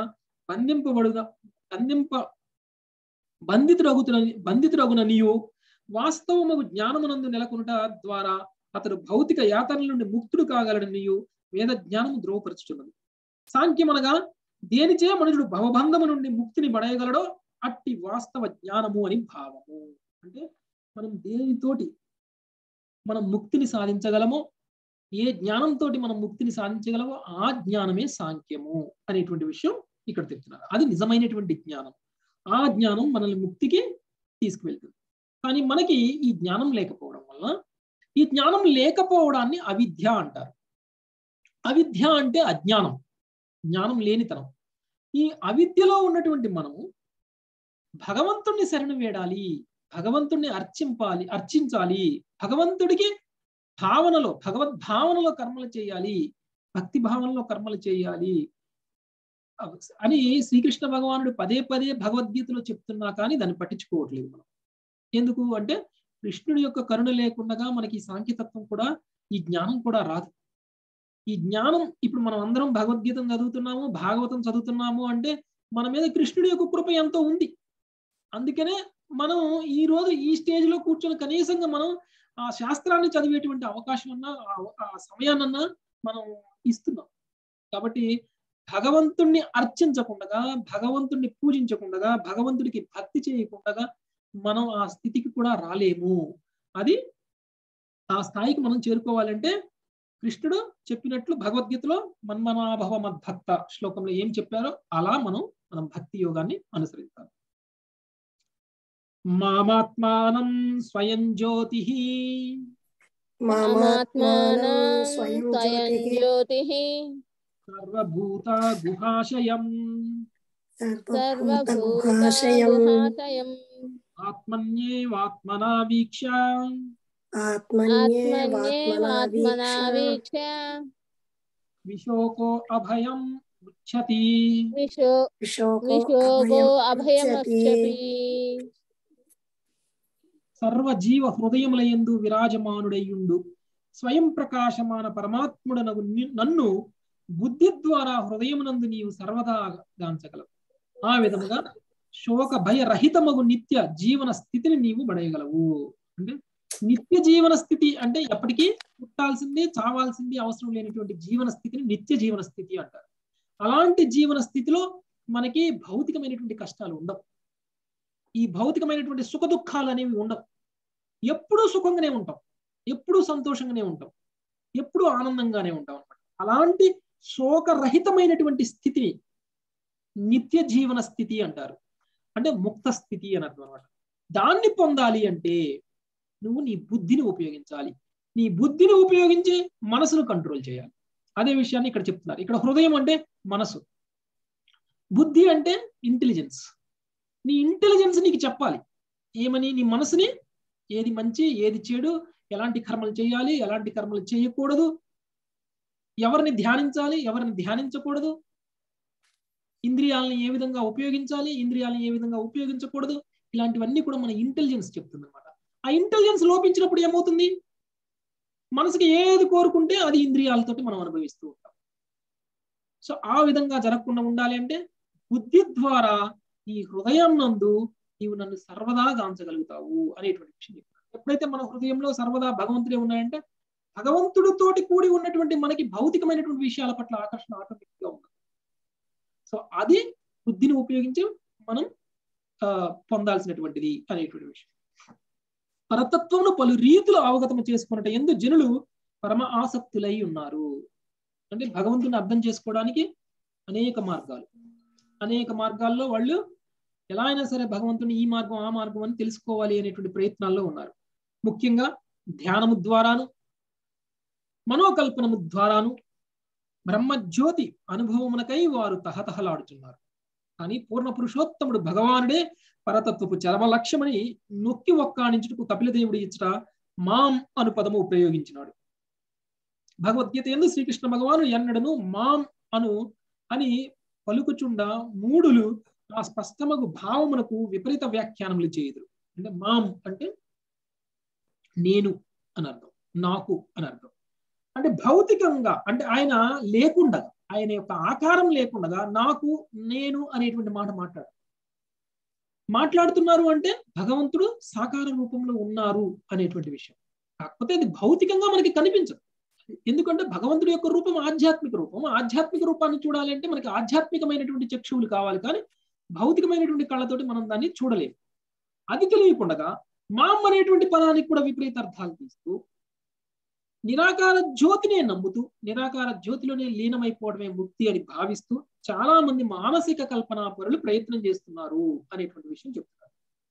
బంధితుడగుననియు వాస్తవము జ్ఞానమునందు నెలకొనుట ద్వారా అతడు భౌతిక యాతన నుండి ముక్తుడు కాగలడనియు వేద జ్ఞానము ధ్రువపరచుచున్నది. సాంఖ్యమనగా దేనిచే మనుషుడు భవబంధము నుండి ముక్తిని పడేయగలడో అట్టి వాస్తవ జ్ఞానము అని భావము. అంటే మనం దేనితోటి మనం ముక్తిని సాధించగలమో, ఏ జ్ఞానంతో మనం ముక్తిని సాధించగలమో ఆ జ్ఞానమే సాంఖ్యము అనేటువంటి విషయం ఇక్కడ చెప్తున్నారు. అది నిజమైనటువంటి జ్ఞానం. ఆ జ్ఞానం మనల్ని ముక్తికి తీసుకువెళ్తుంది. కానీ మనకి ఈ జ్ఞానం లేకపోవడం వల్ల, ఈ జ్ఞానం లేకపోవడాన్ని అవిద్య అంటారు. అవిద్య అంటే అజ్ఞానం, జ్ఞానం లేనితనం. ఈ అవిద్యలో ఉన్నటువంటి మనము భగవంతుణ్ణి శరణు వేడాలి, భగవంతుణ్ణి అర్చించాలి, భగవంతుడికి భావనలో భగవద్భావనలో కర్మలు చేయాలి, భక్తి భావనలో కర్మలు చేయాలి అని శ్రీకృష్ణ భగవానుడు పదే పదే భగవద్గీతలో చెప్తున్నా కానీ దాన్ని పట్టించుకోవట్లేదు మనం. ఎందుకు అంటే కృష్ణుడి యొక్క కరుణ లేకుండా మనకి ఈ సాంఖ్యతత్వం కూడా, ఈ జ్ఞానం కూడా రాదు. ఈ జ్ఞానం ఇప్పుడు మనం అందరం భగవద్గీతను చదువుతున్నాము, భాగవతం చదువుతున్నాము అంటే మన మీద కృష్ణుడి యొక్క కృప ఎంతో ఉంది. అందుకనే మనం ఈ రోజు ఈ స్టేజ్ లో కూర్చొని కనీసంగా మనం ఆ శాస్త్రాన్ని చదివేటువంటి అవకాశం అన్నా, ఆ సమయాన్నన్నా మనం ఇస్తున్నాం. కాబట్టి భగవంతుణ్ణి అర్చించకుండా, భగవంతుణ్ణి పూజించకుండా, భగవంతుడికి భక్తి చేయకుండా మనం ఆ స్థితికి కూడా రాలేము. అది ఆ స్థాయికి మనం చేరుకోవాలంటే కృష్ణుడు చెప్పినట్లు భగవద్గీతలో మన్మనాభవ మద్భక్త శ్లోకంలో ఏం చెప్పారో అలా మనం భక్తి యోగాన్ని అనుసరిస్తాం. మామాత్మానం స్వయం జ్యోతిః మామాత్మానం స్వయం జ్యోతిః సర్వభూత గుహాశయం సర్వభూతాశయం ఆత్మన్యేవాత్మనా వీక్ష ఆత్మన్యేవాత్మనా వీక్ష విశోకో అభయం ఉచ్యతి విశోకో అభయమర్చతి. సర్వజీవ హృదయములయందు విరాజమానుడయ్యుండు స్వయం ప్రకాశమాన పరమాత్ముడనగు నన్ను బుద్ధి ద్వారా హృదయమునందు నీవు సర్వదా గాంచగలవు. ఆ విధముగా శోక భయ రహితమగు నిత్య జీవన స్థితిని నీవు పడేయగలవు. అంటే నిత్య జీవన స్థితి అంటే ఎప్పటికీ పుట్టాల్సిందే, చావాల్సిందే, అవసరం లేనటువంటి జీవన స్థితిని నిత్య జీవన స్థితి అంటారు. అలాంటి జీవన స్థితిలో మనకి భౌతికమైనటువంటి కష్టాలు ఉండవు, ఈ భౌతికమైనటువంటి సుఖ దుఃఖాలు అనేవి ఉండవు. ఎప్పుడూ సుఖంగానే ఉంటాం, ఎప్పుడూ సంతోషంగానే ఉంటాం, ఎప్పుడూ ఆనందంగానే ఉంటాం అన్నమాట. అలాంటి శోకరహితమైనటువంటి స్థితిని నిత్య జీవన స్థితి అంటారు. అంటే ముక్త స్థితి అని అర్థం అనమాట. దాన్ని పొందాలి అంటే నువ్వు నీ బుద్ధిని ఉపయోగించాలి. నీ బుద్ధిని ఉపయోగించి మనసును కంట్రోల్ చేయాలి. అదే విషయాన్ని ఇక్కడ చెప్తున్నారు. ఇక్కడ హృదయం అంటే మనసు, బుద్ధి అంటే ఇంటెలిజెన్స్. నీ ఇంటెలిజెన్స్ నీకు చెప్పాలి ఏమని, నీ మనసుని ఏది మంచి ఏది చెడు, ఎలాంటి కర్మలు చేయాలి ఎలాంటి కర్మలు చేయకూడదు, ఎవరిని ధ్యానించాలి ఎవరిని ధ్యానించకూడదు, ఇంద్రియాలను ఏ విధంగా ఉపయోగించాలి ఇంద్రియాలను ఏ విధంగా ఉపయోగించకూడదు, ఇలాంటివన్నీ కూడా మన ఇంటెలిజెన్స్ చెప్తుంది అనమాట. ఆ ఇంటెలిజెన్స్ లోపించినప్పుడు ఏమవుతుంది, మనసుకి ఏది కోరుకుంటే అది ఇంద్రియాలతోటి మనం అనుభవిస్తూ ఉంటాం. సో ఆ విధంగా జరగకుండా ఉండాలి అంటే బుద్ధి ద్వారా ఈ హృదయం నందు నీవు నన్ను సర్వదా గాంచగలుగుతావు అనేటువంటి విషయం చెప్తాను. ఎప్పుడైతే మన హృదయంలో సర్వదా భగవంతుడే ఉన్నాయంటే భగవంతుడితోటి కూడి ఉన్నటువంటి మనకి భౌతికమైనటువంటి విషయాల పట్ల ఆకర్షణ ఆటోమేటిక్గా ఉంది. సో అది బుద్ధిని ఉపయోగించి మనం పొందాల్సినటువంటిది అనేటువంటి విషయం. పరతత్వమును పలు రీతులు అవగతం చేసుకున్నట్టు ఎందు జనులు పరమ ఆసక్తులై ఉన్నారు. అంటే భగవంతుని అర్థం చేసుకోవడానికి అనేక మార్గాల్లో వాళ్ళు ఎలా అయినా సరే భగవంతుని ఈ మార్గం ఆ మార్గం అని తెలుసుకోవాలి అనేటువంటి ప్రయత్నాల్లో ఉన్నారు. ముఖ్యంగా ధ్యానము ద్వారాను మనోకల్పనము ద్వారాను బ్రహ్మజ్యోతి అనుభవమునకై వారు తహతహలాడుతున్నారు. కానీ పూర్ణ పురుషోత్తముడు భగవానుడే పరతత్వపు చరమ లక్ష్యమని నొక్కి ఒక్కాణించుటకు కపిలదేవుడు ఇచ్చట మాం అను పదము ఉపయోగించినాడు. భగవద్గీత యందు శ్రీకృష్ణ భగవాను ఎన్నడను మాం అని పలుకుచుండ మూడులు ఆ స్పష్టమగు భావమునకు విపరీత వ్యాఖ్యానములు చేయదు. అంటే మాం అంటే నేను అని అర్థం, నాకు అని అర్థం. అంటే భౌతికంగా అంటే ఆయన లేకుండా, ఆయన యొక్క ఆకారం లేకుండా నాకు నేను అనేటువంటి మాట మాట్లాడుతున్నారు అంటే భగవంతుడు సాకార రూపంలో ఉన్నారు అనేటువంటి విషయం. కాకపోతే అది భౌతికంగా మనకి కనిపించదు, ఎందుకంటే భగవంతుడి యొక్క రూపం ఆధ్యాత్మిక రూపం. ఆధ్యాత్మిక రూపాన్ని చూడాలి అంటే మనకి ఆధ్యాత్మికమైనటువంటి చక్షువులు కావాలి, కానీ భౌతికమైనటువంటి కళ్ళతోటి మనం దాన్ని చూడలేము. అది తెలియకుండా మాం అనేటువంటి పదానికి కూడా విపరీత అర్థాలు తీస్తూ నిరాకార జ్యోతినే నమ్ముతూ నిరాకార జ్యోతిలోనే లీనమైపోవడమే ముక్తి అని భావిస్తూ చాలా మంది మానసిక కల్పనా పరులు ప్రయత్నం చేస్తున్నారు అనేటువంటి విషయం చెప్తున్నారు.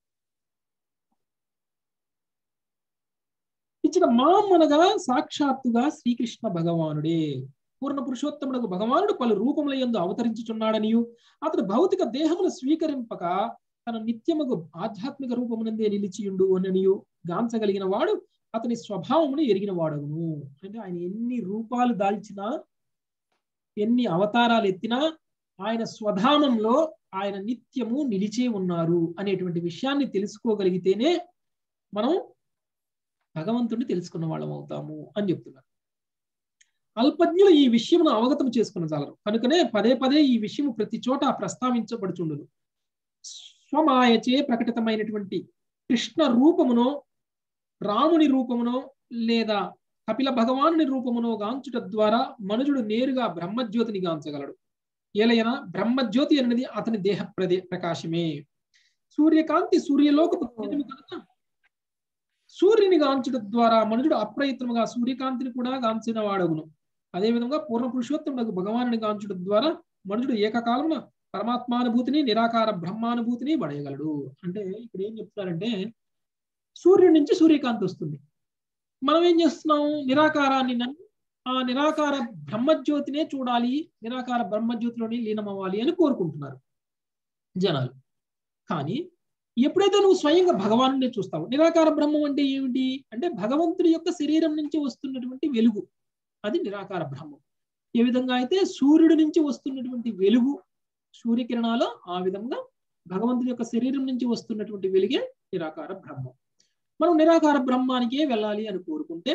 ఇచ్చిన మాం అనగా సాక్షాత్తుగా శ్రీకృష్ణ భగవానుడే. పూర్ణ పురుషోత్తముడు భగవానుడు పలు రూపముల యందు అవతరించుచున్నాడనియు అతడు భౌతిక దేహమును స్వీకరింపక తన నిత్యముగు ఆధ్యాత్మిక రూపమునందే నిలిచియుండు అననియు గాంచగలిగిన వాడు అతని స్వభావమును ఎరిగిన వాడగును. అంటే ఆయన ఎన్ని రూపాలు దాల్చినా, ఎన్ని అవతారాలు ఎత్తినా ఆయన స్వధామంలో ఆయన నిత్యము నిలిచే ఉన్నారు అనేటువంటి విషయాన్ని తెలుసుకోగలిగితేనే మనం భగవంతుడిని తెలుసుకున్న వాళ్ళం అవుతాము అని చెప్తున్నారు. అల్పజ్ఞులు ఈ విషయమును అవగతం చేసుకున్న చాలరు, కనుకనే పదే పదే ఈ విషయము ప్రతి చోట ప్రస్తావించబడుచుండును. స్వమాయచే ప్రకటితమైనటువంటి కృష్ణ రూపమునో రాముని రూపమునో లేదా కపిల భగవానుని రూపమునో గాంచుట ద్వారా మనుజుడు నేరుగా బ్రహ్మజ్యోతిని గాంచగలడు. ఏలైనా బ్రహ్మజ్యోతి అనేది అతని దేహ ప్రకాశమే. సూర్యకాంతి సూర్యలోకపు కనుక సూర్యుని గాంచుట ద్వారా మనుజుడు అప్రయత్నముగా సూర్యకాంతిని కూడా గాంచిన వాడగును. అదేవిధంగా పూర్ణ పురుషోత్తముడు భగవానుని గాంచుట ద్వారా మనుజుడు ఏకకాలమున పరమాత్మానుభూతిని నిరాకార బ్రహ్మానుభూతిని పడేయగలడు. అంటే ఇక్కడ ఏం చెప్తారంటే సూర్యుడి నుంచి సూర్యకాంతి వస్తుంది, మనం ఏం చేస్తున్నాం, నిరాకారాన్ని ఆ నిరాకార బ్రహ్మజ్యోతినే చూడాలి, నిరాకార బ్రహ్మజ్యోతిలోనే లీనమవ్వాలి అని కోరుకుంటున్నారు జనాలు. కానీ ఎప్పుడైతే నువ్వు స్వయంగా భగవానునే చూస్తావు, నిరాకార బ్రహ్మం అంటే ఏమిటి అంటే భగవంతుడి యొక్క శరీరం నుంచి వస్తున్నటువంటి వెలుగు, అది నిరాకార బ్రహ్మం. ఏ విధంగా అయితే సూర్యుడి నుంచి వస్తున్నటువంటి వెలుగు సూర్యకిరణాలు, ఆ విధంగా భగవంతుడి యొక్క శరీరం నుంచి వస్తున్నటువంటి వెలుగే నిరాకార బ్రహ్మం. మనం నిరాకార బ్రహ్మానికే వెళ్ళాలి అని కోరుకుంటే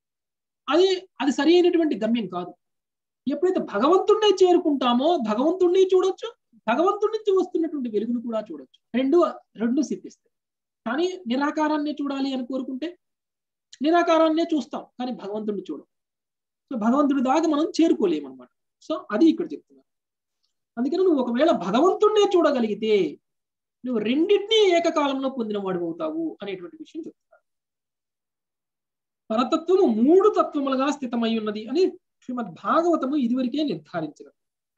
అది సరి అయినటువంటి గమ్యం కాదు. ఎప్పుడైతే భగవంతుడినే చేరుకుంటామో భగవంతుడిని చూడొచ్చు, భగవంతుడి నుంచి వస్తున్నటువంటి వెలుగును కూడా చూడొచ్చు, రెండు సిద్ధిస్తాయి. కానీ నిరాకారాన్ని చూడాలి అని కోరుకుంటే నిరాకారాన్నే చూస్తాం, కానీ భగవంతుడిని చూడం. సో భగవంతుడి దాకా మనం చేరుకోలేమన్నమాట. సో అది ఇక్కడ చెప్తున్నారు. అందుకని నువ్వు ఒకవేళ భగవంతుడినే చూడగలిగితే నువ్వు రెండింటినీ ఏకకాలంలో పొందిన వాడు అవుతావు అనేటువంటి విషయం చెప్తున్నారు. పరతత్వము 3 తత్వములుగా స్థితమై ఉన్నది అని శ్రీమద్ భాగవతము ఇదివరకే నిర్ధారించినది.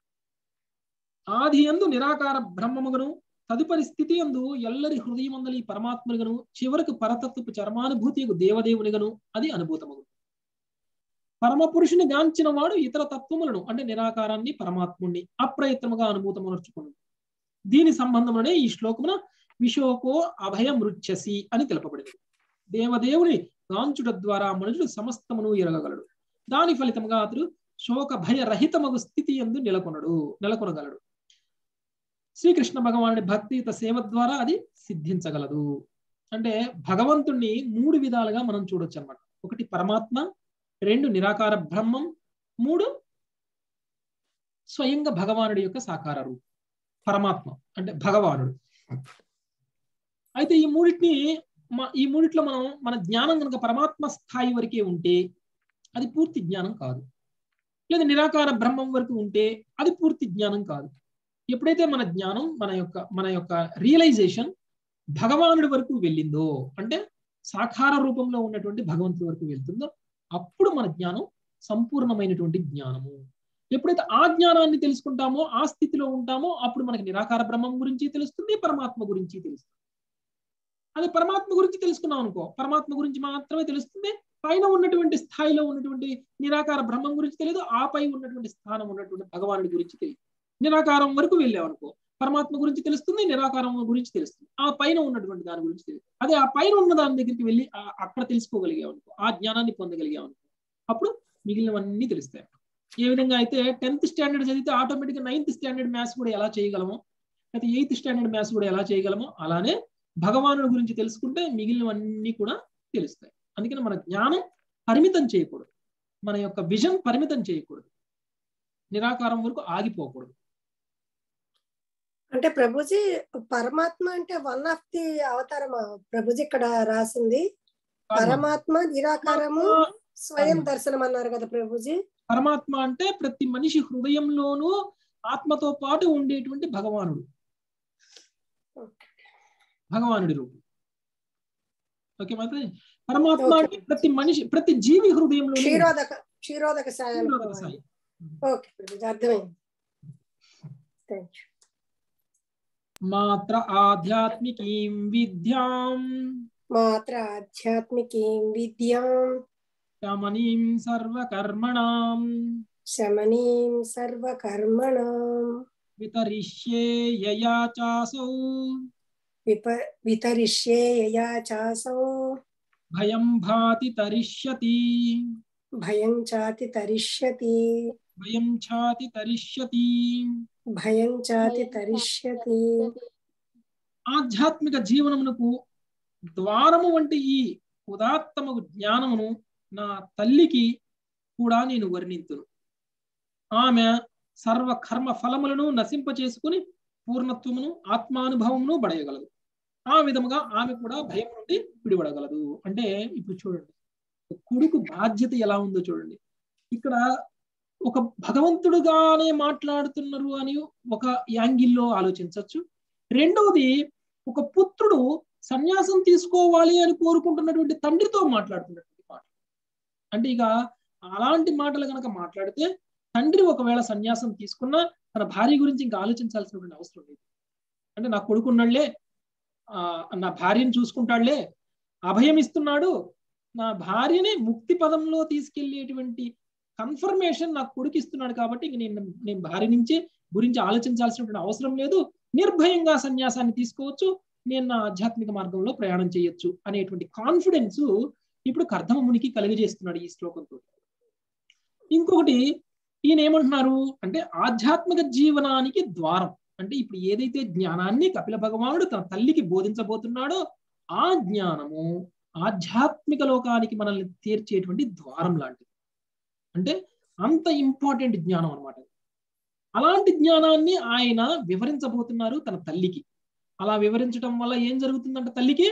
ఆది యందు నిరాకార బ్రహ్మముగను, తదుపరి స్థితి యందు ఎల్లరి హృదయమందలి పరమాత్మనుగను, చివరకు పరతత్వపు చర్మానుభూతియకు దేవదేవునిగను అది అనుభూతమగును. పరమ పురుషుని గాంచిన వాడు ఇతర తత్వములను అంటే నిరాకారాన్ని పరమాత్ముణ్ణి అప్రయత్నముగా అనుభూతమనర్చుకున్నాడు. దీని సంబంధమునే ఈ శ్లోకమున విశోకో అభయమృచ్ఛసి అని తెలుపబడింది. దేవదేవుని గాంచుట ద్వారా మనుషుడు సమస్తమును ఎరగగలడు. దాని ఫలితముగా అతడు శోక భయరహితమగు స్థితి యందు నెలకొనగలడు. శ్రీకృష్ణ భగవానుడి భక్తియుత సేవ ద్వారా అది సిద్ధించగలదు. అంటే భగవంతుణ్ణి 3 విధాలుగా మనం చూడొచ్చు అన్నమాట. 1 పరమాత్మ, 2 నిరాకార బ్రహ్మం, 3 స్వయంగా భగవానుడి యొక్క సాకార రూపం. పరమాత్మ అంటే భగవానుడు. అయితే ఈ మూడిట్లో మన జ్ఞానం కనుక పరమాత్మ స్థాయి వరకే ఉంటే అది పూర్తి జ్ఞానం కాదు, లేదా నిరాకార బ్రహ్మం వరకు ఉంటే అది పూర్తి జ్ఞానం కాదు. ఎప్పుడైతే మన జ్ఞానం మన యొక్క రియలైజేషన్ భగవానుడి వరకు వెళ్ళిందో, అంటే సాకార రూపంలో ఉన్నటువంటి భగవంతుడి వరకు వెళ్తుందో, అప్పుడు మన జ్ఞానం సంపూర్ణమైనటువంటి జ్ఞానము. ఎప్పుడైతే ఆ జ్ఞానాన్ని తెలుసుకుంటామో, ఆ స్థితిలో ఉంటామో, అప్పుడు మనకి నిరాకార బ్రహ్మం గురించి తెలుస్తుంది, పరమాత్మ గురించి తెలుస్తుంది. అది పరమాత్మ గురించి తెలుసుకున్నాం అనుకో, పరమాత్మ గురించి మాత్రమే తెలుస్తుంది, పైన ఉన్నటువంటి స్థాయిలో ఉన్నటువంటి నిరాకార బ్రహ్మం గురించి తెలియదు, ఆ పై ఉన్నటువంటి స్థానం ఉన్నటువంటి భగవానుడి గురించి తెలియదు. నిరాకారం వరకు వెళ్ళామనుకో పరమాత్మ గురించి తెలుస్తుంది, నిరాకారం గురించి తెలుస్తుంది, ఆ పైన ఉన్నటువంటి దాని గురించి తెలియదు. అదే ఆ పైన ఉన్న దాని దగ్గరికి వెళ్ళి అక్కడ తెలుసుకోగలిగామనుకో, ఆ జ్ఞానాన్ని పొందగలిగామనుకో, అప్పుడు మిగిలినవన్నీ తెలుస్తాయి. ఏ విధంగా అయితే 10th స్టాండర్డ్ చదివితే ఆటోమేటిక్గా 9th స్టాండర్డ్ మ్యాథ్స్ కూడా ఎలా చేయగలమో, అయితే 8th స్టాండర్డ్ మ్యాథ్స్ కూడా ఎలా చేయగలమో, అలానే భగవానుడి గురించి తెలుసుకుంటే మిగిలినవన్నీ కూడా తెలుస్తాయి. అందుకని మన జ్ఞానం పరిమితం చేయకూడదు, మన యొక్క విజన్ పరిమితం చేయకూడదు, నిరాకారం వరకు ఆగిపోకూడదు. అంటే ప్రభుజీ పరమాత్మ అంటే 1 ఆఫ్ ది అవతారం ప్రభుజీ ఇక్కడ రాసింది. పరమాత్మ నిరాకారము స్వయం దర్శనం అన్నారు కదా ప్రభుజీ. పరమాత్మ అంటే ప్రతి మనిషి హృదయంలోనూ ఆత్మతో పాటు ఉండేటువంటి భగవానుడు, భగవానుడి రూపం. ఓకే మాత్రం పరమాత్మ అంటే ప్రతి మనిషి, ప్రతి జీవి హృదయంలో క్షీరోదక సాయి. ఓకే ప్రభుజీ, అర్థమైంది. Thank you. మాత్ర ఆధ్యాత్మికీం విద్యాం మాత్ర ఆధ్యాత్మికీం విద్యాం శమనీం సర్వకర్మణాం శమనీం సర్వకర్మణాం వితరిష్యే యయా చాసౌ వితరిష్యే యయా చాసౌ భయం భాతి తరిష్యతి భయం చాతి తరిష్యతి భయం ఛాతి తరిష్యతి. భయం చాతి తరిష్యతి. ఆధ్యాత్మిక జీవనమునకు ద్వారము వంటి ఈ ఉదాత్తమగు జ్ఞానమును నా తల్లికి కూడా నేను వర్ణింతును. ఆమె సర్వ కర్మ ఫలములను నశింపచేసుకుని పూర్ణత్వమును ఆత్మానుభవమును బడయగలదు. ఆ విధముగా ఆమె కూడా భయం నుండి విడిపడగలదు. అంటే ఇప్పుడు చూడండి, కొడుకు బాధ్యత ఎలా ఉందో చూడండి. ఇక్కడ ఒక భగవంతుడుగానే మాట్లాడుతున్నారు అని ఒక యాంగిల్లో ఆలోచించవచ్చు. రెండవది, ఒక పుత్రుడు సన్యాసం తీసుకోవాలి అని కోరుకుంటున్నటువంటి తండ్రితో మాట్లాడుతున్నటువంటి మాట. అంటే ఇక అలాంటి మాటలు కనుక మాట్లాడితే తండ్రి ఒకవేళ సన్యాసం తీసుకున్నా తన భార్య గురించి ఇంకా ఆలోచించాల్సినటువంటి అవసరం లేదు. అంటే నా కొడుకున్నాళ్లే, నా భార్యను చూసుకుంటాడులే, అభయం ఇస్తున్నాడు, నా భార్యని ముక్తి పదంలో తీసుకెళ్లేటువంటి కన్ఫర్మేషన్ నాకు కొడుకు ఇస్తున్నాడు కాబట్టి ఇంక నేను భార్య గురించి ఆలోచించాల్సినటువంటి అవసరం లేదు, నిర్భయంగా సన్యాసాన్ని తీసుకోవచ్చు, నేను నా ఆధ్యాత్మిక మార్గంలో ప్రయాణం చేయొచ్చు అనేటువంటి కాన్ఫిడెన్స్ ఇప్పుడు కర్దమమునికి కలిగజేస్తున్నాడు ఈ శ్లోకంతో. ఇంకొకటి ఈయన ఏమంటున్నారు అంటే ఆధ్యాత్మిక జీవనానికి ద్వారం అంటే ఇప్పుడు ఏదైతే జ్ఞానాన్ని కపిల భగవానుడు తన తల్లికి బోధించబోతున్నాడో ఆ జ్ఞానము ఆధ్యాత్మిక లోకానికి మనల్ని తీర్చేటువంటి ద్వారం లాంటిది. అంటే అంత ఇంపార్టెంట్ జ్ఞానం అన్నమాట. అలాంటి జ్ఞానాన్ని ఆయన వివరించబోతున్నారు తన తల్లికి. అలా వివరించడం వల్ల ఏం జరుగుతుందంటే తల్లికి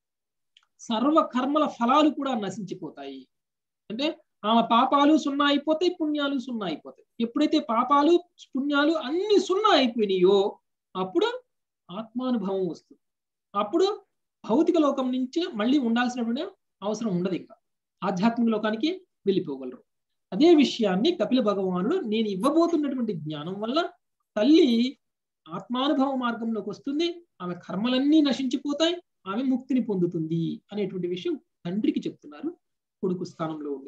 సర్వ కర్మల ఫలాలు కూడా నశించిపోతాయి. అంటే ఆమె పాపాలు సున్నా అయిపోతాయి, పుణ్యాలు సున్నా అయిపోతాయి. ఎప్పుడైతే పాపాలు పుణ్యాలు అన్ని సున్నా అయిపోయినాయో అప్పుడు ఆత్మానుభవం వస్తుంది. అప్పుడు భౌతిక లోకం నుంచి మళ్ళీ ఉండాల్సినటువంటి అవసరం ఉండదు, ఇంకా ఆధ్యాత్మిక లోకానికి వెళ్ళిపోగలరు. అదే విషయాన్ని కపిల భగవానుడు నేను ఇవ్వబోతున్నటువంటి జ్ఞానం వల్ల తల్లి ఆత్మానుభవ మార్గంలోకి వస్తుంది, ఆమె కర్మలన్నీ నశించిపోతాయి, ఆమె ముక్తిని పొందుతుంది అనేటువంటి విషయం తండ్రికి చెప్తున్నారు కొడుకు స్థానంలో ఉండి.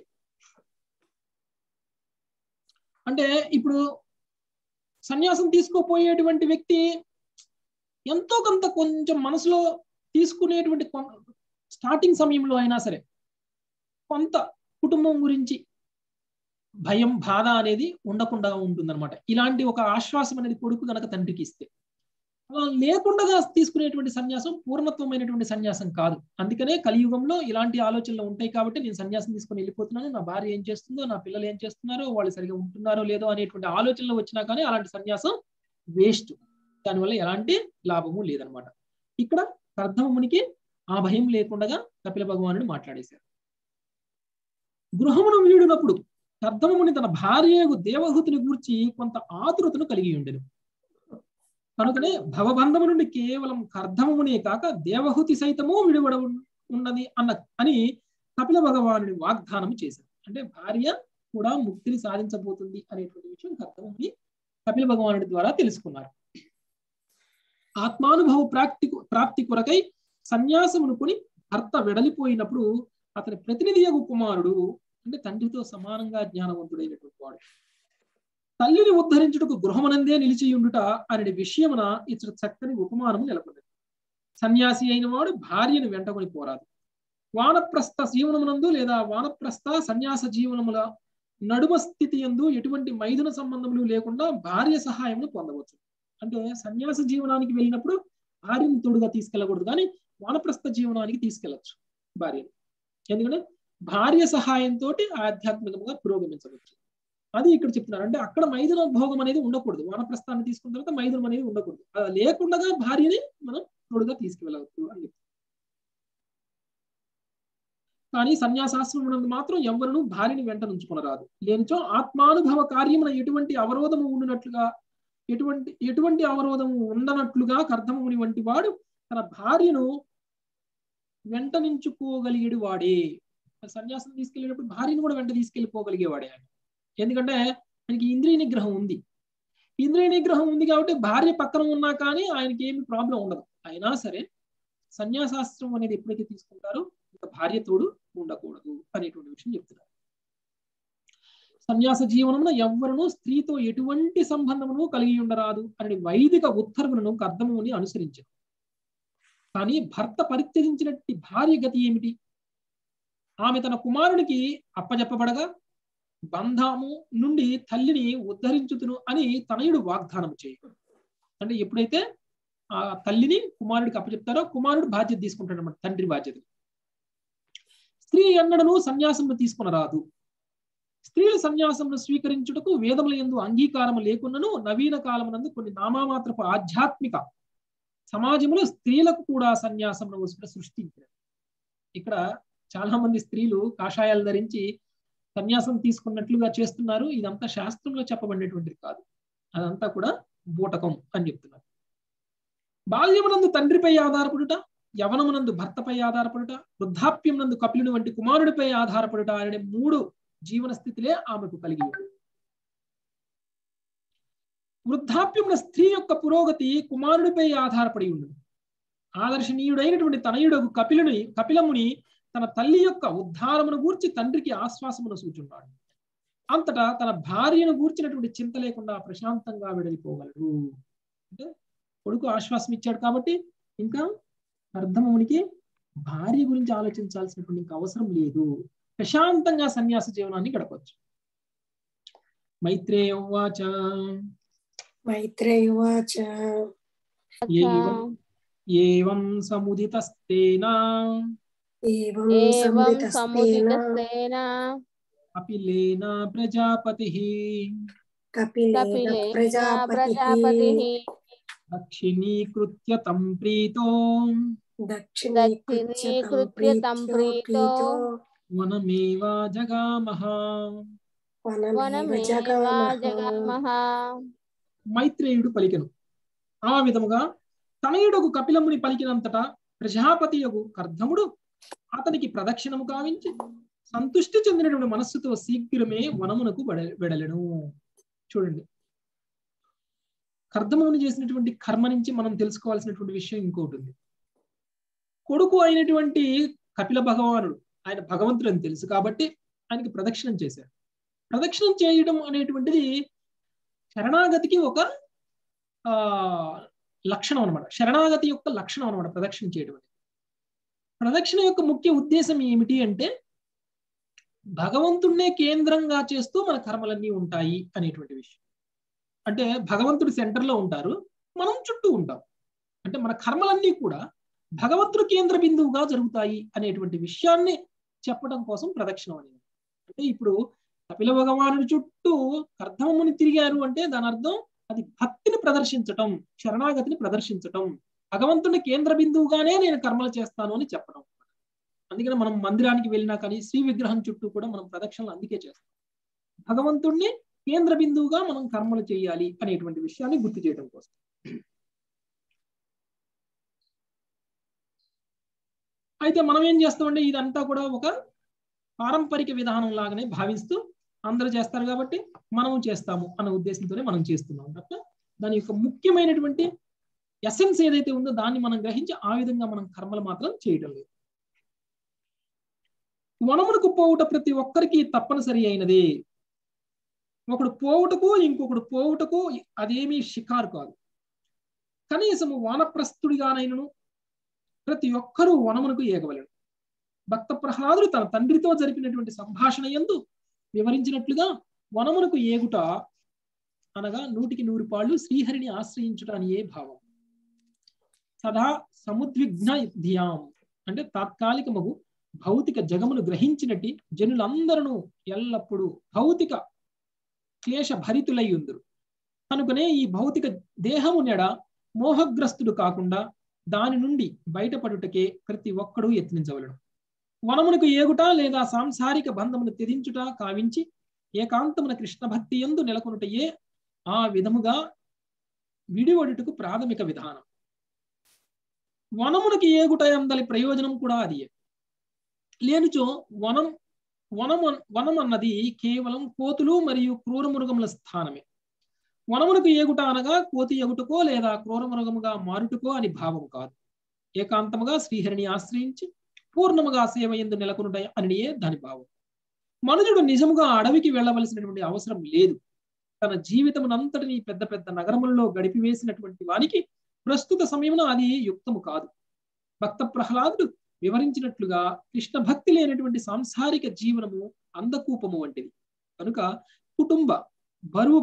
అంటే ఇప్పుడు సన్యాసం తీసుకోపోయేటువంటి వ్యక్తి ఎంతో కొంత కొంచెం మనసులో తీసుకునేటువంటి స్టార్టింగ్ సమయంలో అయినా సరే కొంత కుటుంబం గురించి భయం బాధ అనేది ఉండకుండా ఉంటుందన్నమాట. ఇలాంటి ఒక ఆశ్వాసం అనేది కొడుకు గనక తండ్రికి ఇస్తే, అలా లేకుండా తీసుకునేటువంటి సన్యాసం పూర్ణత్వమైనటువంటి సన్యాసం కాదు. అందుకనే కలియుగంలో ఇలాంటి ఆలోచనలు ఉంటాయి కాబట్టి నేను సన్యాసం తీసుకుని వెళ్ళిపోతున్నాను, నా భార్య ఏం చేస్తుందో, నా పిల్లలు ఏం చేస్తున్నారో, వాళ్ళు సరిగా ఉంటున్నారో లేదో అనేటువంటి ఆలోచనలు వచ్చినా కానీ అలాంటి సన్యాసం వేస్ట్, దానివల్ల ఎలాంటి లాభము లేదనమాట. ఇక్కడ కర్దమమునికి ఆ భయం లేకుండా కపిల భగవానుడు మాట్లాడేశారు. గృహమును వీడినప్పుడు కర్దమముని తన భార్య దేవహూతిని గూర్చి కొంత ఆతురతను కలిగి ఉండెను. కనుకనే భవబంధము నుండి కేవలం కర్దమమునే కాక దేవహూతి సైతము విడివడ ఉన్నది అని కపిల భగవానుడి వాగ్దానం చేశారు. అంటే భార్య కూడా ముక్తిని సాధించబోతుంది అనేటువంటి విషయం కర్దమముని కపిల భగవానుడి ద్వారా తెలుసుకున్నారు. ఆత్మానుభవ ప్రాప్తి కొరకై సన్యాసమును కొని భర్త వెడలిపోయినప్పుడు అతని ప్రతినిధి కుమారుడు అంటే తండ్రితో సమానంగా జ్ఞానవంతుడైనటువంటి వాడు తల్లిని ఉద్ధరించుటకు గృహమనందే నిలిచియుండుట అనే విషయమున ఇతడు చక్కని ఉపమానము నెలకొన్నది. సన్యాసి అయిన వాడు భార్యను వెంటకొని పోరాదు. వానప్రస్థ జీవనమునందు లేదా వానప్రస్థ సన్యాస జీవనముల నడుమ స్థితి యందు ఎటువంటి మైథున సంబంధములు లేకుండా భార్య సహాయమును పొందవచ్చు. అంటే సన్యాస జీవనానికి వెళ్ళినప్పుడు భార్యను తోడుగా తీసుకెళ్ళకూడదు, కానీ వానప్రస్థ జీవనానికి తీసుకెళ్లొచ్చు భార్యను. ఎందుకంటే భార్య సహాయంతో ఆధ్యాత్మికంగా పురోగమించవచ్చు. అది ఇక్కడ చెప్తున్నారు. అంటే అక్కడ మైథున భోగం అనేది ఉండకూడదు, వానప్రస్థాన్ని తీసుకున్న తర్వాత మైథునం అనేది ఉండకూడదు. అది లేకుండా భార్యని మనం తోడుగా తీసుకువెళ్ళవచ్చు అని చెప్తారు. కానీ సన్యాసాశ్రమమునందు మాత్రం ఎవరును భార్యని వెంట నుంచుకొనరాదు. లేనిచో ఆత్మానుభవ కార్యమున ఎటువంటి అవరోధము ఉండినట్లుగా ఎటువంటి అవరోధము ఉండనట్లుగా కర్దమముని వంటి వాడు తన భార్యను వెంట నుంచుకోగలిగేడు వాడే. సన్యాసం తీసుకెళ్ళేటప్పుడు భార్యను కూడా వెంట తీసుకెళ్ళిపోగలిగేవాడే ఆయన. ఎందుకంటే ఆయనకి ఇంద్రియ నిగ్రహం ఉంది. ఇంద్రియ నిగ్రహం ఉంది కాబట్టి భార్య పక్కన ఉన్నా కానీ ఆయనకి ఏమి ప్రాబ్లం ఉండదు. అయినా సరే సన్యాసాశ్రమం అనేది ఎప్పుడైతే తీసుకుంటారో ఇంకా భార్య తోడు ఉండకూడదు అనేటువంటి విషయం చెప్తున్నారు. సన్యాస జీవనమున ఎవ్వరును స్త్రీతో ఎటువంటి సంబంధమును కలిగి ఉండరాదు అనే వైదిక ఉత్తర్వులను కర్దమముని అనుసరించారు. కానీ భర్త పరిత్యజించినట్టి భార్య గతి ఏమిటి? ఆమె తన కుమారునికి అప్పజెప్పబడగా బంధము నుండి తల్లిని ఉద్ధరించుతును అని తనయుడు వాగ్దానం చేయు. అంటే ఎప్పుడైతే ఆ తల్లిని కుమారుడికి అప్పచెప్తారో కుమారుడు బాధ్యత తీసుకుంటాడు అన్నమాట, తండ్రి బాధ్యత. స్త్రీ ఎన్నడను సన్యాసమును తీసుకునరాదు. స్త్రీలు సన్యాసమును స్వీకరించుటకు వేదముల యందు అంగీకారము లేకున్నను నవీన కాలమునందు కొన్ని నామమాత్రపు ఆధ్యాత్మిక సమాజంలో స్త్రీలకు కూడా సన్యాసమును సృష్టించారు. ఇక్కడ చాలా మంది స్త్రీలు కాషాయాలు ధరించి సన్యాసం తీసుకున్నట్లుగా చేస్తున్నారు. ఇదంతా శాస్త్రంలో చెప్పబడినటువంటిది కాదు, అదంతా కూడా బూటకం అని చెప్తున్నారు. బాల్యమునందు తండ్రిపై ఆధారపడుట, యవనమునందు భర్తపై ఆధారపడుట, వృద్ధాప్యమునందు కపిలుని వంటి కుమారుడిపై ఆధారపడుట అనే 3 జీవన స్థితిలే ఆమెకు కలిగి ఉంది. వృద్ధాప్యమున స్త్రీ యొక్క పురోగతి కుమారుడిపై ఆధారపడి ఉండదు. ఆదర్శనీయుడైనటువంటి తనయుడు కపిలముని తన తల్లి యొక్క ఉద్ధారమును గూర్చి తండ్రికి ఆశ్వాసమును సూచున్నాడు. అంతటా తన భార్యను గూర్చినటువంటి చింత లేకుండా ప్రశాంతంగా వెడలిపోగలడు. అంటే కొడుకు ఆశ్వాసం ఇచ్చాడు కాబట్టి ఇంకా కర్దమమునికి భార్య గురించి ఆలోచించాల్సినటువంటి ఇంకా అవసరం లేదు. ప్రశాంతంగా సన్యాస జీవనాన్ని గడపవచ్చు. మైత్రేయ ఉవాచ ఏవం సముదితస్తేన కపిలేన ప్రజాపతిః దక్షిణీకృత్య తం ప్రీతో వనమేవ జగామః. మైత్రేయుడు పలికెను. ఆ విధముగా తనయుడకు కపిలముని పలికినంతటా ప్రజాపతి యొక్క కర్దముడు అతనికి ప్రదక్షిణము కావించి సంతుష్టి చెందినటువంటి మనస్సుతో శీఘ్రమే వనమునకు వెడలెను. చూడండి, కర్దముని చేసినటువంటి కర్మ నుంచి మనం తెలుసుకోవాల్సినటువంటి విషయం ఇంకోటి ఉంది. కొడుకు అయినటువంటి కపిల భగవానుడు ఆయన భగవంతుడు అని తెలుసు కాబట్టి ఆయనకి ప్రదక్షిణం చేశారు. ప్రదక్షిణం చేయడం అనేటువంటిది శరణాగతికి ఒక లక్షణం అనమాట. శరణాగతి యొక్క లక్షణం అనమాట ప్రదక్షిణ చేయడం అనేది. ప్రదక్షిణ యొక్క ముఖ్య ఉద్దేశం ఏమిటి అంటే భగవంతుడినే కేంద్రంగా చేస్తూ మన కర్మలన్నీ ఉంటాయి అనేటువంటి విషయం. అంటే భగవంతుడి సెంటర్లో ఉంటారు, మనం చుట్టూ ఉంటాం. అంటే మన కర్మలన్నీ కూడా భగవంతుడు కేంద్ర బిందువుగా జరుగుతాయి అనేటువంటి విషయాన్ని చెప్పడం కోసం ప్రదక్షిణం అనేది. అంటే ఇప్పుడు కపిల భగవానుడి చుట్టూ కర్దమముని తిరిగారు అంటే దాని అర్థం అది భక్తిని ప్రదర్శించటం, శరణాగతిని ప్రదర్శించటం, భగవంతుని కేంద్ర బిందువుగానే నేను కర్మలు చేస్తాను అని చెప్పడం. అందుకని మనం మందిరానికి వెళ్ళినా కానీ శ్రీ విగ్రహం చుట్టూ కూడా మనం ప్రదక్షిణలు అందుకే చేస్తాం. భగవంతుణ్ణి కేంద్ర బిందువుగా మనం కర్మలు చేయాలి అనేటువంటి విషయాన్ని గుర్తు చేయడం కోసం. అయితే మనం ఏం చేస్తామంటే ఇదంతా కూడా ఒక పారంపరిక విధానం లాగానే భావిస్తూ అందరూ చేస్తారు కాబట్టి మనము చేస్తాము అన్న ఉద్దేశంతోనే మనం చేస్తున్నాం తప్ప దాని యొక్క ముఖ్యమైనటువంటి ఎసెన్స్ ఏదైతే ఉందో దాన్ని మనం గ్రహించి ఆ విధంగా మనం కర్మలు మాత్రం చేయడం లేదు. వనమునకు పోవుట ప్రతి ఒక్కరికి తప్పనిసరి అయినది. ఒకడు పోవుటకు ఇంకొకడు పోవుటకు అదేమీ షికారు కాదు. కనీసము వానప్రస్థుడిగానైనను ప్రతి ఒక్కరూ వనమునకు ఏగవలెను. భక్త ప్రహ్లాదుడు తన తండ్రితో జరిపినటువంటి సంభాషణ యందు వివరించినట్లుగా వనమునకు ఏగుట అనగా 100 పాళ్ళు శ్రీహరిని ఆశ్రయించుట అని ఏ భావం. సదా సముద్విగ్న ధియాం అంటే తాత్కాలికమగు భౌతిక జగమును గ్రహించినట్టి జనులందరూ ఎల్లప్పుడూ భౌతిక క్లేశ భరితులై ఉందరు. కనుకనే ఈ భౌతిక దేహము నెడ మోహగ్రస్తుడు కాకుండా దాని నుండి బయటపడుటకే ప్రతి ఒక్కడూ యత్నించవలెను. వనమునకు ఏగుట లేదా సాంసారిక బంధమును త్యజించుట కావించి ఏకాంతమున కృష్ణ భక్తి యందు నెలకొనుటయే ఆ విధముగా విడివడుటకు ప్రాథమిక విధానం. వనమునకి ఏగుట అందలి ప్రయోజనం కూడా అది. లేనిచో వనం అన్నది కేవలం కోతులు మరియు క్రూర మృగముల స్థానమే. వనమునకు ఏగుట అనగా కోతి ఎగుటకో లేదా క్రూర మృగముగా మారుటకో అని భావం కాదు. ఏకాంతముగా శ్రీహరిని ఆశ్రయించి పూర్ణముగా సేవ యందు నెలకొనుట అనియే దాని భావం. మనుషుడు నిజముగా అడవికి వెళ్ళవలసినటువంటి అవసరం లేదు. తన జీవితమునంతటిని పెద్ద పెద్ద నగరములలో గడిపివేసినటువంటి వానికి ప్రస్తుత సమయమున అది యుక్తము కాదు. భక్త ప్రహ్లాదుడు వివరించినట్లుగా కృష్ణ భక్తి లేనటువంటి సాంసారిక జీవనము అందకూపము వంటిది. కనుక కుటుంబ బరువు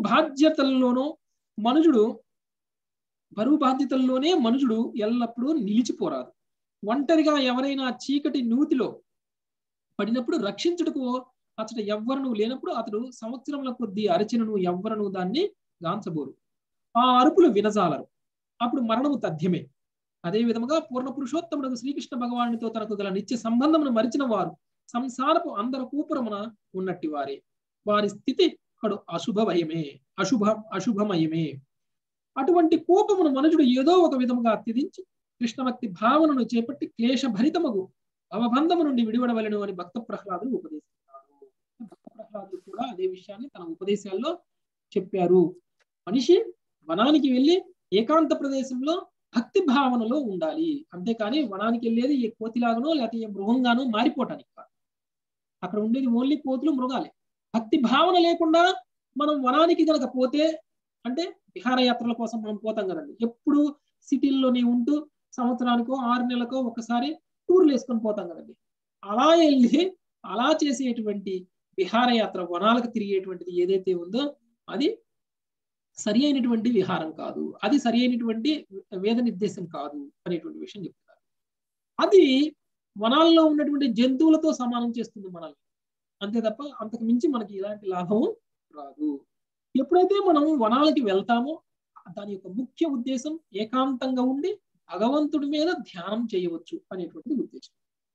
బాధ్యతల్లోనే మనుషుడు ఎల్లప్పుడూ నిలిచిపోరాదు. ఒంటరిగా ఎవరైనా చీకటి నూతిలో పడినప్పుడు రక్షించుటకు అతడు ఎవ్వరను లేనప్పుడు అతడు సంవత్సరముల కొద్దీ అరచినను ఎవ్వరను దాన్ని గాంచబోరు. ఆ అరుపులు వినజాలరు. అప్పుడు మరణము తథ్యమే. అదే విధముగా పూర్ణ పురుషోత్తముడు శ్రీకృష్ణ భగవానునితో తనకు గల నిత్య సంబంధమును మరిచిన వారు సంసారపు అందర కూపురమున ఉన్నట్టి వారే. వారి స్థితి కడు అశుభమయమే. అటువంటి కోపమును మనుషుడు ఏదో ఒక విధముగా త్యజించి కృష్ణభక్తి భావనను చేపట్టి క్లేశభరితమగు అవబంధము నుండి విడివడవలెను అని భక్త ప్రహ్లాదులు ఉపదేశిస్తారు. భక్త ప్రహ్లాదులు కూడా అదే విషయాన్ని తన ఉపదేశాల్లో చెప్పారు. మనిషి వనానికి వెళ్ళి ఏకాంత ప్రదేశంలో భక్తి భావనలో ఉండాలి. అంతేకాని వనానికి వెళ్ళేది ఏ కోతిలాగానో లేకపోతే ఏ మృగంగానో మారిపోవటానికి కాదు. అక్కడ ఉండేది ఓన్లీ కోతులు మృగాలే. భక్తి భావన లేకుండా మనం వనానికి కనుక పోతే, అంటే విహారయాత్రల కోసం మనం పోతాం కదండి, ఎప్పుడు సిటీల్లోనే ఉంటూ సంవత్సరానికో 6 నెలలకో ఒకసారి టూర్లు వేసుకొని పోతాం కదండి. అలా వెళ్ళి అలా చేసేటువంటి విహారయాత్ర, వనాలకు తిరిగేటువంటిది ఏదైతే ఉందో అది సరి అయినటువంటి విహారం కాదు, అది సరి అయినటువంటి వేద నిర్దేశం కాదు అనేటువంటి విషయం చెప్తున్నారు. అది వనాల్లో ఉన్నటువంటి జంతువులతో సమానం చేస్తుంది మనల్ని, అంతే తప్ప అంతకు మించి మనకి ఇలాంటి లాభం రాదు. ఎప్పుడైతే మనం వనాలకి వెళ్తామో దాని యొక్క ముఖ్య ఉద్దేశం ఏకాంతంగా ఉండి భగవంతుడి మీద ధ్యానం చేయవచ్చు అనేటువంటి ఉద్దేశం.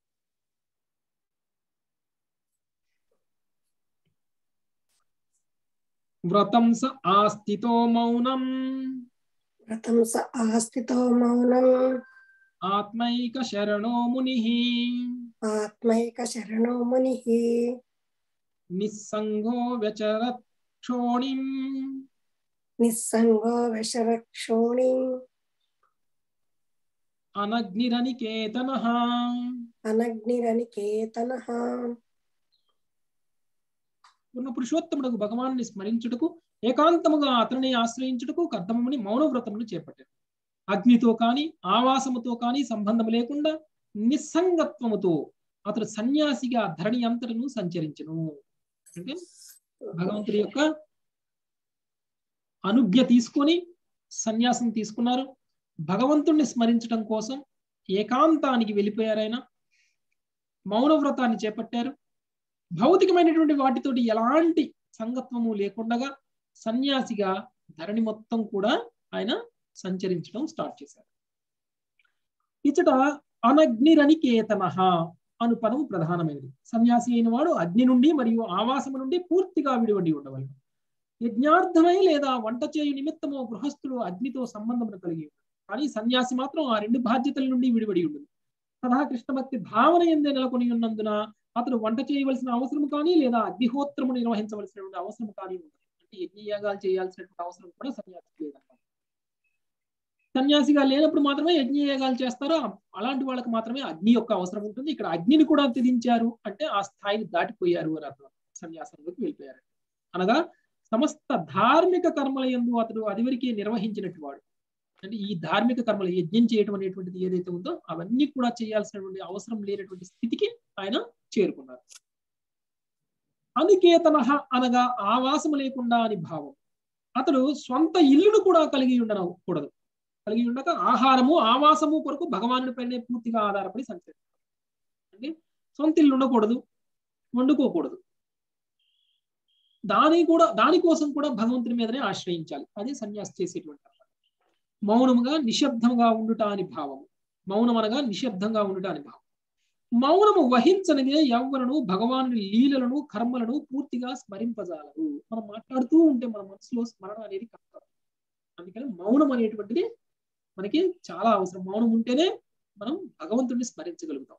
వ్రతం స ఆస్థితో మౌనం ఆత్మైక శరణో ముని నిస్సంగో వ్యచరక్షోణిం అనగ్నిరనికేతనః. పూర్ణ పురుషోత్తముడు భగవాన్ని స్మరించుటకు ఏకాంతముగా అతనిని ఆశ్రయించుటకు కర్దమముని మౌనవ్రతమును చేపట్టారు. అగ్నితో కాని ఆవాసముతో కాని సంబంధం లేకుండా నిస్సంగత్వముతో అతడు సన్యాసిగా ధరణి అంతటను సంచరించును. అంటే భగవంతుడి యొక్క అనుజ్ఞ తీసుకొని సన్యాసం తీసుకున్నారు. భగవంతుణ్ణి స్మరించడం కోసం ఏకాంతానికి వెళ్ళిపోయారైనా, మౌనవ్రతాన్ని చేపట్టారు. భౌతికమైనటువంటి వాటితోటి ఎలాంటి సంగత్వము లేకుండా సన్యాసిగా ధరణి మొత్తం కూడా ఆయన సంచరించడం స్టార్ట్ చేశారు. ఇచ్చట అనగ్నిరనికేతనః అను పదము ప్రధానమైనది. సన్యాసి అయిన వాడు అగ్ని నుండి మరియు ఆవాసము నుండి పూర్తిగా విడివడి ఉండవలను. యజ్ఞార్థమై లేదా వంట చేయు నిమిత్తము గృహస్థుడు అగ్నితో సంబంధమును కలిగి ఉంటాడు. కానీ సన్యాసి మాత్రం ఆ 2 బాధ్యతల నుండి విడివడి ఉండదు. సదా కృష్ణభక్తి భావన ఎందే నెలకొని ఉన్నందున అతడు వంట చేయవలసిన అవసరం కానీ లేదా అగ్నిహోత్రము నిర్వహించవలసినటువంటి అవసరం కానీ ఉండదు. అంటే యజ్ఞయాగాలు చేయాల్సినటువంటి అవసరం కూడా సన్యాసికి లేదన్నమాట. సన్యాసిగా లేనప్పుడు మాత్రమే యజ్ఞయాగాలు చేస్తారో అలాంటి వాళ్ళకి మాత్రమే అగ్ని యొక్క అవసరం ఉంటుంది. ఇక్కడ అగ్నిని కూడా త్యజించారు అంటే ఆ స్థాయిని దాటిపోయారు అని అర్థం. సన్యాసంలోకి వెళ్ళిపోయారు అనగా సమస్త ధార్మిక కర్మల యందు అతడు అదివరకే నిర్వహించినట్టు వాడు. అంటే ఈ ధార్మిక కర్మలు యజ్ఞం చేయటం అనేటువంటిది ఏదైతే ఉందో అవన్నీ కూడా చేయాల్సినటువంటి అవసరం లేనటువంటి స్థితికి ఆయన చేరుకున్నారు. అనికేతనః అనగా ఆవాసము లేకుండా అని భావం. అతడు స్వంత ఇల్లును కూడా కలిగి ఉండకూడదు. కలిగి ఉండక ఆహారము ఆవాసము కొరకు భగవానుడి పైనే పూర్తిగా ఆధారపడి సంచరిస్తారు. అంటే సొంత ఇల్లు ఉండకూడదు, వండుకోకూడదు. దానికోసం కూడా భగవంతుని మీదనే ఆశ్రయించాలి. అదే సన్యాసి చేసేటువంటి మౌనముగా నిశ్శబ్దంగా ఉండుట అని భావము. మౌనం అనగా నిశ్శబ్దంగా ఉండుట అని భావం. మౌనము వహించనిదే ఎవ్వరను భగవానుని లీలలను కర్మలను పూర్తిగా స్మరింపజాలరు. మనం మాట్లాడుతూ ఉంటే మన మనసులో స్మరణ అనేది కలుగుతుంది. అందుకని మౌనం అనేటువంటిది మనకి చాలా అవసరం. మౌనం ఉంటేనే మనం భగవంతుడిని స్మరించగలుగుతాం.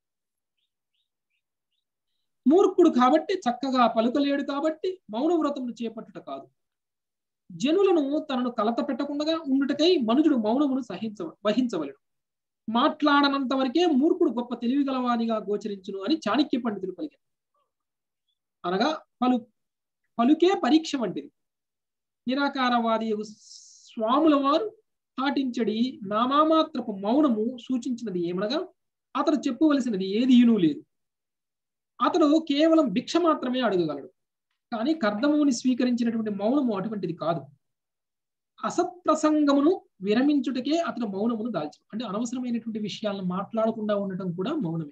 మూర్ఖుడు కాబట్టి చక్కగా పలుకలేడు కాబట్టి మౌన వ్రతమును చేపట్టుట కాదు. జనులను తనను కలత పెట్టకుండా ఉండుటకై మనుజుడు మౌనమును వహించవలెను. మాట్లాడనంత వరకే మూర్ఖుడు గొప్ప తెలివి గలవానిగా గోచరించును అని చాణక్య పండితులు పలికారు. అనగా పలుకే పరీక్ష వంటిది. నిరాకారవాది స్వాముల వారు పాటించడి నామామాత్రపు మౌనము సూచించినది ఏమనగా అతడు చెప్పవలసినది ఏదీనూ లేదు. అతడు కేవలం భిక్ష మాత్రమే అడగగలడు. కానీ కర్దముని స్వీకరించినటువంటి మౌనము అటువంటిది కాదు. అసత్ప్రసంగమును విరమించుటకే అతడు మౌనమును దాల్చు. అంటే అనవసరమైనటువంటి విషయాలను మాట్లాడకుండా ఉండటం కూడా మౌనమే.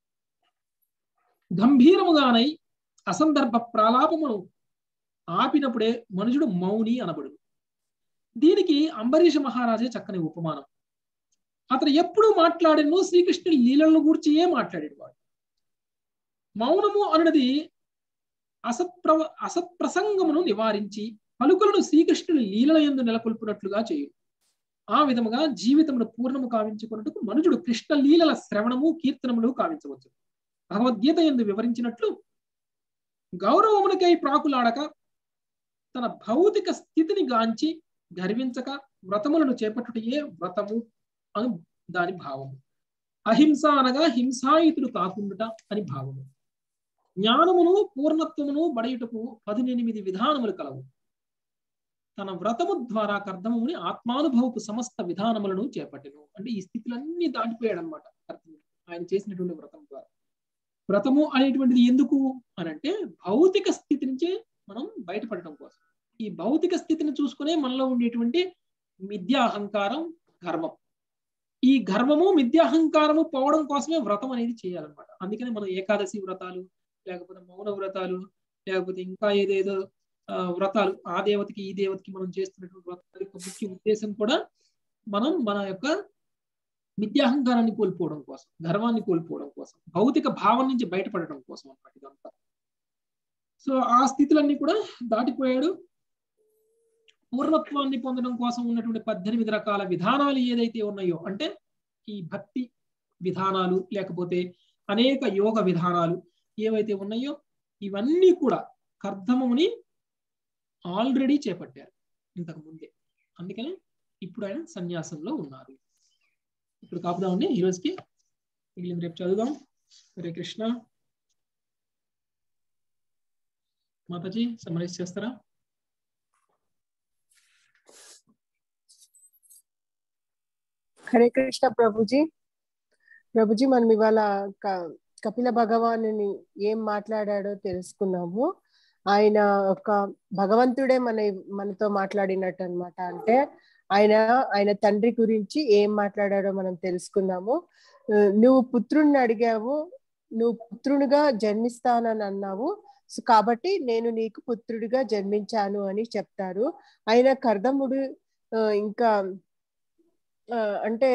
గంభీరముగానై అసందర్భ ప్రాలాపమును ఆపినప్పుడే మనుషుడు మౌని అనబడు. దీనికి అంబరీష మహారాజే చక్కని ఉపమానం. అతడు ఎప్పుడు మాట్లాడినో శ్రీకృష్ణుడి లీలలను గూర్చియే మాట్లాడేవాడు. మౌనము అన్నది అసత్ప్రసంగమును నివారించి పలుకులను శ్రీకృష్ణుని లీలల యందు నెలకొల్పునట్లుగా చేయు. ఆ విధముగా జీవితమును పూర్ణము కావించుకున్నట్టుకు మనుషుడు కృష్ణ లీలల శ్రవణము కీర్తనములు కావించవచ్చు. భగవద్గీత యందు వివరించినట్లు గౌరవమునికై ప్రాకులాడక తన భౌతిక స్థితిని గాంచి గర్వించక వ్రతములను చేపట్టుటయే వ్రతము అని దాని భావము. అహింస అనగా హింసాయుతుడు కాకుండుట అని భావము. జ్ఞానమును పూర్ణత్వమును బడయుటకు 18 విధానములు కలవు. తన వ్రతము ద్వారా కర్దముని ఆత్మానుభవపు సమస్త విధానములను చేపట్టెను. అంటే ఈ స్థితులన్నీ దాటిపోయాడు అనమాట ఆయన చేసినటువంటి వ్రతం ద్వారా. వ్రతము అనేటువంటిది ఎందుకు అనంటే భౌతిక స్థితి నుంచే మనం బయటపడటం కోసం. ఈ భౌతిక స్థితిని చూసుకునే మనలో ఉండేటువంటి మిథ్యాహంకారం, గర్వం. ఈ గర్వము మిథ్యాహంకారము పోవడం కోసమే వ్రతం అనేది చేయాలన్నమాట. అందుకని మనం ఏకాదశి వ్రతాలు, లేకపోతే మౌన వ్రతాలు, లేకపోతే ఇంకా ఏదేదో వ్రతాలు, ఆ దేవతకి ఈ దేవతకి మనం చేస్తున్నటువంటి వ్రతాల యొక్క ముఖ్య ఉద్దేశం కూడా మనం మన యొక్క మిథ్యాహంకారాన్ని కోల్పోవడం కోసం, గర్వాన్ని కోల్పోవడం కోసం, భౌతిక భావం నుంచి బయటపడటం కోసం అన్నమాట ఇదంతా. సో ఆ స్థితులన్నీ కూడా దాటిపోయాడు. పూర్ణత్వాన్ని పొందడం కోసం ఉన్నటువంటి 18 రకాల విధానాలు ఏదైతే ఉన్నాయో, అంటే ఈ భక్తి విధానాలు లేకపోతే అనేక యోగ విధానాలు ఏవైతే ఉన్నాయో ఇవన్నీ కూడా కర్దముని ఆల్రెడీ చేపట్టారు ఇంతకు ముందే. అందుకని ఇప్పుడు ఆయన సన్యాసంలో ఉన్నారు. ఇప్పుడు కాపుదామండి ఈ రోజుకి, మిగిలిన రేపు చదువుదాం. హరే కృష్ణ. మాతాజీ సమ్మరైజ్ చేస్తారా? హరే కృష్ణ ప్రభుజీ. ప్రభుజీ మనం ఇవాళ కపిల భగవానుని ఏం మాట్లాడాడో తెలుసుకున్నాము. ఆయన ఒక భగవంతుడే మనతో మాట్లాడినట్టు అన్నమాట. అంటే ఆయన తండ్రి గురించి ఏం మాట్లాడాడో మనం తెలుసుకున్నాము. నువ్వు పుత్రుణ్ణి అడిగావు, నువ్వు పుత్రునిగా జన్మిస్తానని అన్నావు, కాబట్టి నేను నీకు పుత్రుడిగా జన్మించాను అని చెప్తారు. ఆయన కర్దముడు ఇంకా అంటే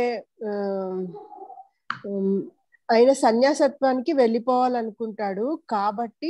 ఆయన సన్యాసత్వానికి వెళ్ళిపోవాలనుకుంటాడు. కాబట్టి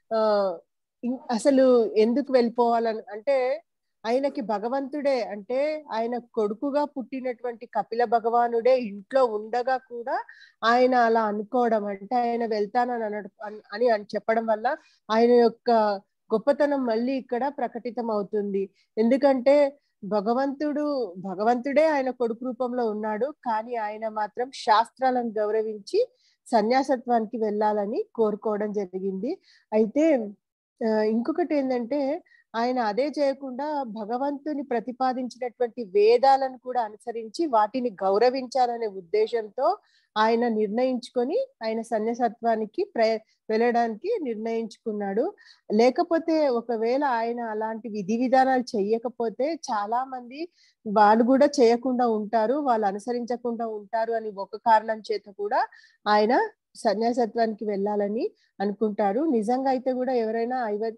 అసలు ఎందుకు వెళ్ళిపోవాలని అంటే ఆయనకి భగవంతుడే, అంటే ఆయన కొడుకుగా పుట్టినటువంటి కపిల భగవానుడే ఇంట్లో ఉండగా కూడా ఆయన అలా అనుకోవడం, అంటే ఆయన వెళ్తానని అని చెప్పడం వల్ల ఆయన యొక్క గొప్పతనం మళ్ళీ ఇక్కడ ప్రకటితం అవుతుంది. ఎందుకంటే భగవంతుడే ఆయన కొడుకు రూపంలో ఉన్నాడు, కానీ ఆయన మాత్రం శాస్త్రాలను గౌరవించి సన్యాసత్వానికి వెళ్ళాలని కోరుకోవడం జరిగింది. అయితే ఇంకొకటి ఏంటంటే ఆయన అదే చేయకుండా భగవంతుని ప్రతిపాదించినటువంటి వేదాలను కూడా అనుసరించి వాటిని గౌరవించాలనే ఉద్దేశంతో ఆయన నిర్ణయించుకొని ఆయన సన్యాసత్వానికి వెళ్ళడానికి నిర్ణయించుకున్నాడు. లేకపోతే ఒకవేళ ఆయన అలాంటి విధి విధానాలు చెయ్యకపోతే చాలా మంది వాళ్ళు కూడా చేయకుండా ఉంటారు, వాళ్ళు అనుసరించకుండా ఉంటారు అని ఒక కారణం చేత కూడా ఆయన సన్యాసత్వానికి వెళ్ళాలని అనుకుంటారు. నిజంగా అయితే కూడా ఎవరైనా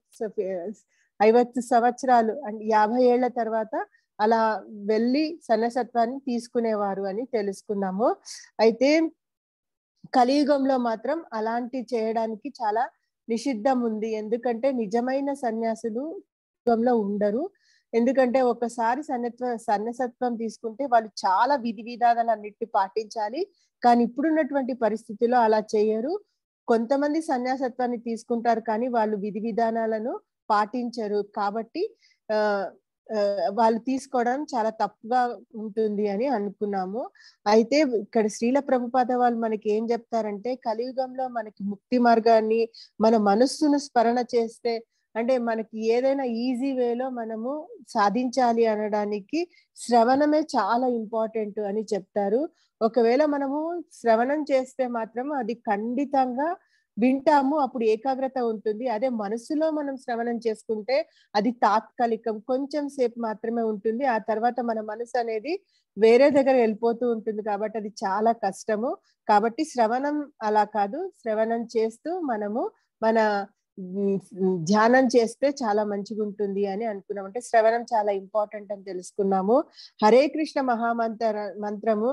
50 సంవత్సరాలు అంటే 50 ఏళ్ల తర్వాత అలా వెళ్ళి సన్యాసత్వాన్ని తీసుకునేవారు అని తెలుసుకున్నాము. అయితే కలియుగంలో మాత్రం అలాంటి చేయడానికి చాలా నిషిద్ధం ఉంది. ఎందుకంటే నిజమైన సన్యాసులు యుగంలో ఉండరు. ఎందుకంటే ఒకసారి సన్యాసత్వం తీసుకుంటే వాళ్ళు చాలా విధి విధానాలన్నిటిని పాటించాలి. కానీ ఇప్పుడున్నటువంటి పరిస్థితుల్లో అలా చేయరు. కొంతమంది సన్యాసత్వాన్ని తీసుకుంటారు కానీ వాళ్ళు విధి విధానాలను పాటించరు. కాబట్టి వాళ్ళు తీసుకోవడం చాలా తప్పుగా ఉంటుంది అని అనుకున్నాము. అయితే ఇక్కడ శ్రీల ప్రభుపాద వాళ్ళు మనకి ఏం చెప్తారంటే, కలియుగంలో మనకి ముక్తి మార్గాన్ని మన మనస్సును స్మరణ చేస్తే, అంటే మనకి ఏదైనా ఈజీ వేలో మనము సాధించాలి అనడానికి శ్రవణమే చాలా ఇంపార్టెంట్ అని చెప్తారు. ఒకవేళ మనము శ్రవణం చేస్తే మాత్రం అది ఖండితంగా వింటాము, అప్పుడు ఏకాగ్రత ఉంటుంది. అదే మనసులో మనం శ్రవణం చేసుకుంటే అది తాత్కాలికం, కొంచెం సేపు మాత్రమే ఉంటుంది. ఆ తర్వాత మన మనసు అనేది వేరే దగ్గర వెళ్ళిపోతూ ఉంటుంది. కాబట్టి అది చాలా కష్టము. కాబట్టి శ్రవణం అలా కాదు, శ్రవణం చేస్తూ మనము మన ధ్యానం చేస్తే చాలా మంచిగా ఉంటుంది అని అనుకున్నాం. అంటే శ్రవణం చాలా ఇంపార్టెంట్ అని తెలుసుకున్నాము. హరే కృష్ణ మంత్రము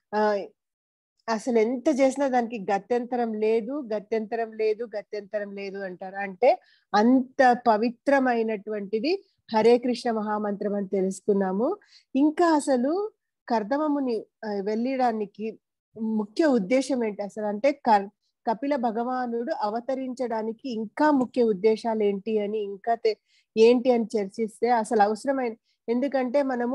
అసలు ఎంత చేసినా దానికి గత్యంతరం లేదు, గత్యంతరం లేదు, గత్యంతరం లేదు అంటారు. అంటే అంత పవిత్రమైనటువంటిది హరే కృష్ణ మహామంత్రం అని తెలుసుకున్నాము. ఇంకా అసలు కర్దమముని వెళ్ళడానికి ముఖ్య ఉద్దేశం ఏంటి అసలు అంటే, కపిల భగవానుడు అవతరించడానికి ఇంకా ముఖ్య ఉద్దేశాలు ఏంటి అని ఏంటి అని చర్చిస్తే అసలు అవసరమైన, ఎందుకంటే మనము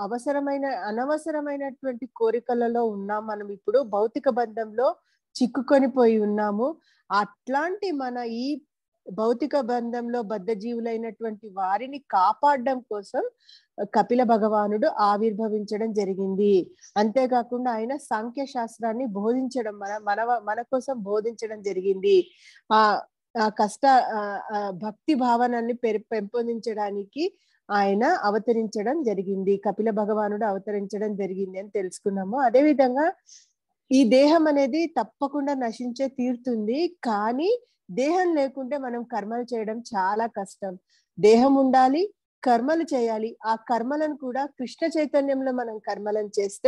అనవసరమైనటువంటి కోరికలలో ఉన్నాం. మనం ఇప్పుడు భౌతిక బంధంలో చిక్కుకొని పోయి ఉన్నాము. అట్లాంటి మన ఈ భౌతిక బంధంలో బద్ధజీవులైనటువంటి వారిని కాపాడడం కోసం కపిల భగవానుడు ఆవిర్భవించడం జరిగింది. అంతేకాకుండా ఆయన సాంఖ్య శాస్త్రాన్ని బోధించడం మన కోసం బోధించడం జరిగింది. భక్తి భావనాన్ని పెంపొందించడానికి ఆయన అవతరించడం జరిగింది, కపిల భగవానుడు అవతరించడం జరిగింది అని తెలుసుకున్నాము. అదే విధంగా ఈ దేహం అనేది తప్పకుండా నశించే తీరుతుంది. కానీ దేహం లేకుంటే మనం కర్మలు చేయడం చాలా కష్టం. దేహం ఉండాలి, కర్మలు చేయాలి. ఆ కర్మలను కూడా కృష్ణ చైతన్యంలో మనం కర్మలను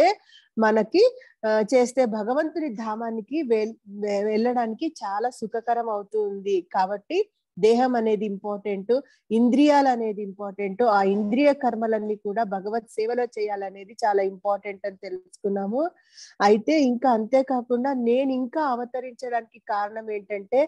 చేస్తే భగవంతుని ధామానికి వెళ్ళడానికి చాలా సుఖకరం అవుతుంది. కాబట్టి దేహం అనేది ఇంపార్టెంట్, ఇంద్రియాలు అనేది ఇంపార్టెంట్. ఆ ఇంద్రియ కర్మలన్నీ కూడా భగవత్ సేవలో చేయాలనేది చాలా ఇంపార్టెంట్ అని తెలుసుకున్నాము. అయితే ఇంకా అంతేకాకుండా నేను ఇంకా అవతరించడానికి కారణం ఏంటంటే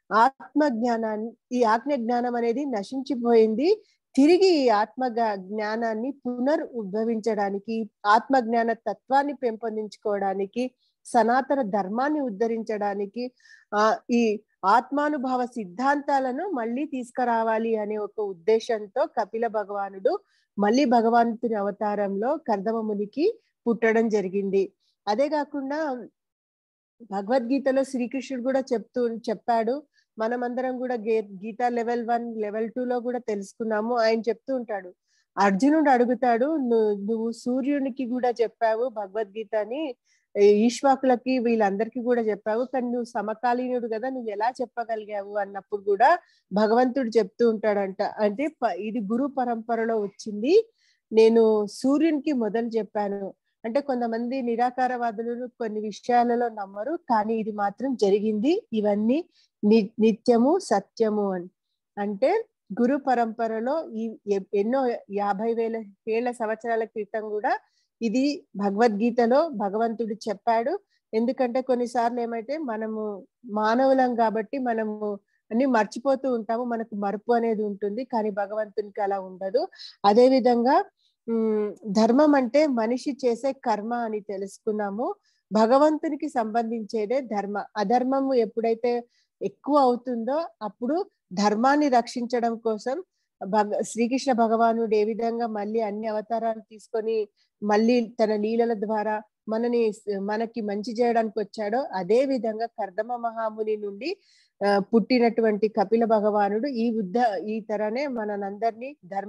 ఈ ఆత్మ జ్ఞానం అనేది నశించిపోయింది. తిరిగి ఈ ఆత్మ జ్ఞానాన్ని ఉద్భవించడానికి, ఆత్మ జ్ఞాన తత్వాన్ని పెంపొందించుకోవడానికి, సనాతన ధర్మాన్ని ఉద్ధరించడానికి, ఈ ఆత్మానుభవ సిద్ధాంతాలను మళ్ళీ తీసుకురావాలి అనే ఒక ఉద్దేశంతో కపిల భగవానుడు మళ్ళీ భగవంతుని అవతారంలో కర్దమమునికి పుట్టడం జరిగింది. అదే కాకుండా భగవద్గీతలో శ్రీకృష్ణుడు కూడా చెప్పాడు. మనమందరం కూడా గీత లెవెల్ 1 లెవెల్ 2 లో కూడా తెలుసుకున్నాము. ఆయన చెప్తూ ఉంటాడు, అర్జునుడు అడుగుతాడు, నువ్వు సూర్యునికి కూడా చెప్పావు భగవద్గీతని, ఈశ్వాకులకి వీళ్ళందరికీ కూడా చెప్పావు, కానీ నువ్వు సమకాలీనుడు కదా, నువ్వు ఎలా చెప్పగలిగావు అన్నప్పుడు కూడా భగవంతుడు చెప్తూ ఉంటాడంట. అంటే ఇది గురు పరంపరలో వచ్చింది, నేను సూర్యునికి మొదలు చెప్పాను. అంటే కొంతమంది నిరాకారవాదులు కొన్ని విషయాలలో నమ్మరు, కానీ ఇది మాత్రం జరిగింది. ఇవన్నీ నిత్యము సత్యము అని. అంటే గురు పరంపరలో ఎన్నో 50,000 ఏళ్ల సంవత్సరాల క్రితం కూడా ఇది భగవద్గీతలో భగవంతుడు చెప్పాడు. ఎందుకంటే కొన్నిసార్లు ఏమైతే మనము మానవులం కాబట్టి మనము అన్ని మర్చిపోతూ ఉంటాము, మనకు మరుపు అనేది ఉంటుంది, కానీ భగవంతునికి అలా ఉండదు. అదే విధంగా ధర్మం అంటే మనిషి చేసే కర్మ అని తెలుసుకున్నాము. భగవంతునికి సంబంధించేదే ధర్మ. అధర్మము ఎప్పుడైతే ఎక్కువ అవుతుందో అప్పుడు ధర్మాన్ని రక్షించడం కోసం శ్రీకృష్ణ భగవానుడు ఏ విధంగా మళ్ళీ అన్ని అవతారాలు తీసుకొని మళ్ళీ తన లీలల ద్వారా మనకి మంచి చేయడానికి వచ్చాడో, అదే విధంగా కర్దమ మహాముని నుండి పుట్టినటువంటి కపిల భగవానుడు ఈ తరనే మనందరినీ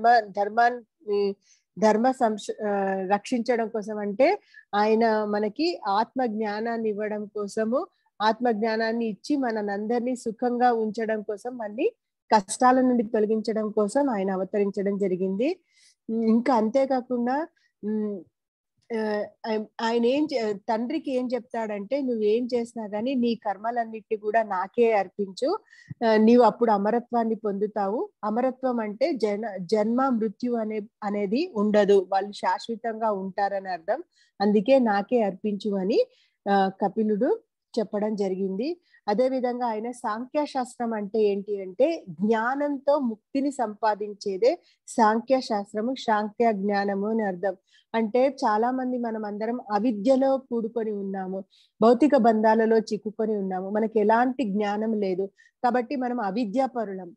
ధర్మ రక్షించడం కోసం, అంటే ఆయన మనకి ఆత్మ జ్ఞానాన్ని ఇవ్వడం కోసము, ఆత్మ జ్ఞానాన్ని ఇచ్చి మనందరినీ సుఖంగా ఉంచడం కోసం, మళ్ళీ కష్టాల నుండి తొలగించడం కోసం ఆయన అవతరించడం జరిగింది. ఇంకా అంతేకాకుండా ఆయన తండ్రికి ఏం చెప్తాడంటే, నువ్వేం చేసినా గానీ నీ కర్మలన్నిటి కూడా నాకే అర్పించు, నీవు అప్పుడు అమరత్వాన్ని పొందుతావు. అమరత్వం అంటే జన్మ మృత్యు అనేది ఉండదు, వాళ్ళు శాశ్వతంగా ఉంటారని అర్థం. అందుకే నాకే అర్పించు అని కపిలుడు చెప్పడం జరిగింది. అదే విధంగా ఆయన సాంఖ్యశాస్త్రం అంటే ఏంటి అంటే, జ్ఞానంతో ముక్తిని సంపాదించేదే సాంఖ్యశాస్త్రము, సాంఖ్య జ్ఞానము అని అర్థం. అంటే చాలా మంది మనం అందరం అవిద్యలో కూడుకొని ఉన్నాము, భౌతిక బంధాలలో చిక్కుకొని ఉన్నాము, మనకి ఎలాంటి జ్ఞానం లేదు, కాబట్టి మనం అవిద్యాపరులం.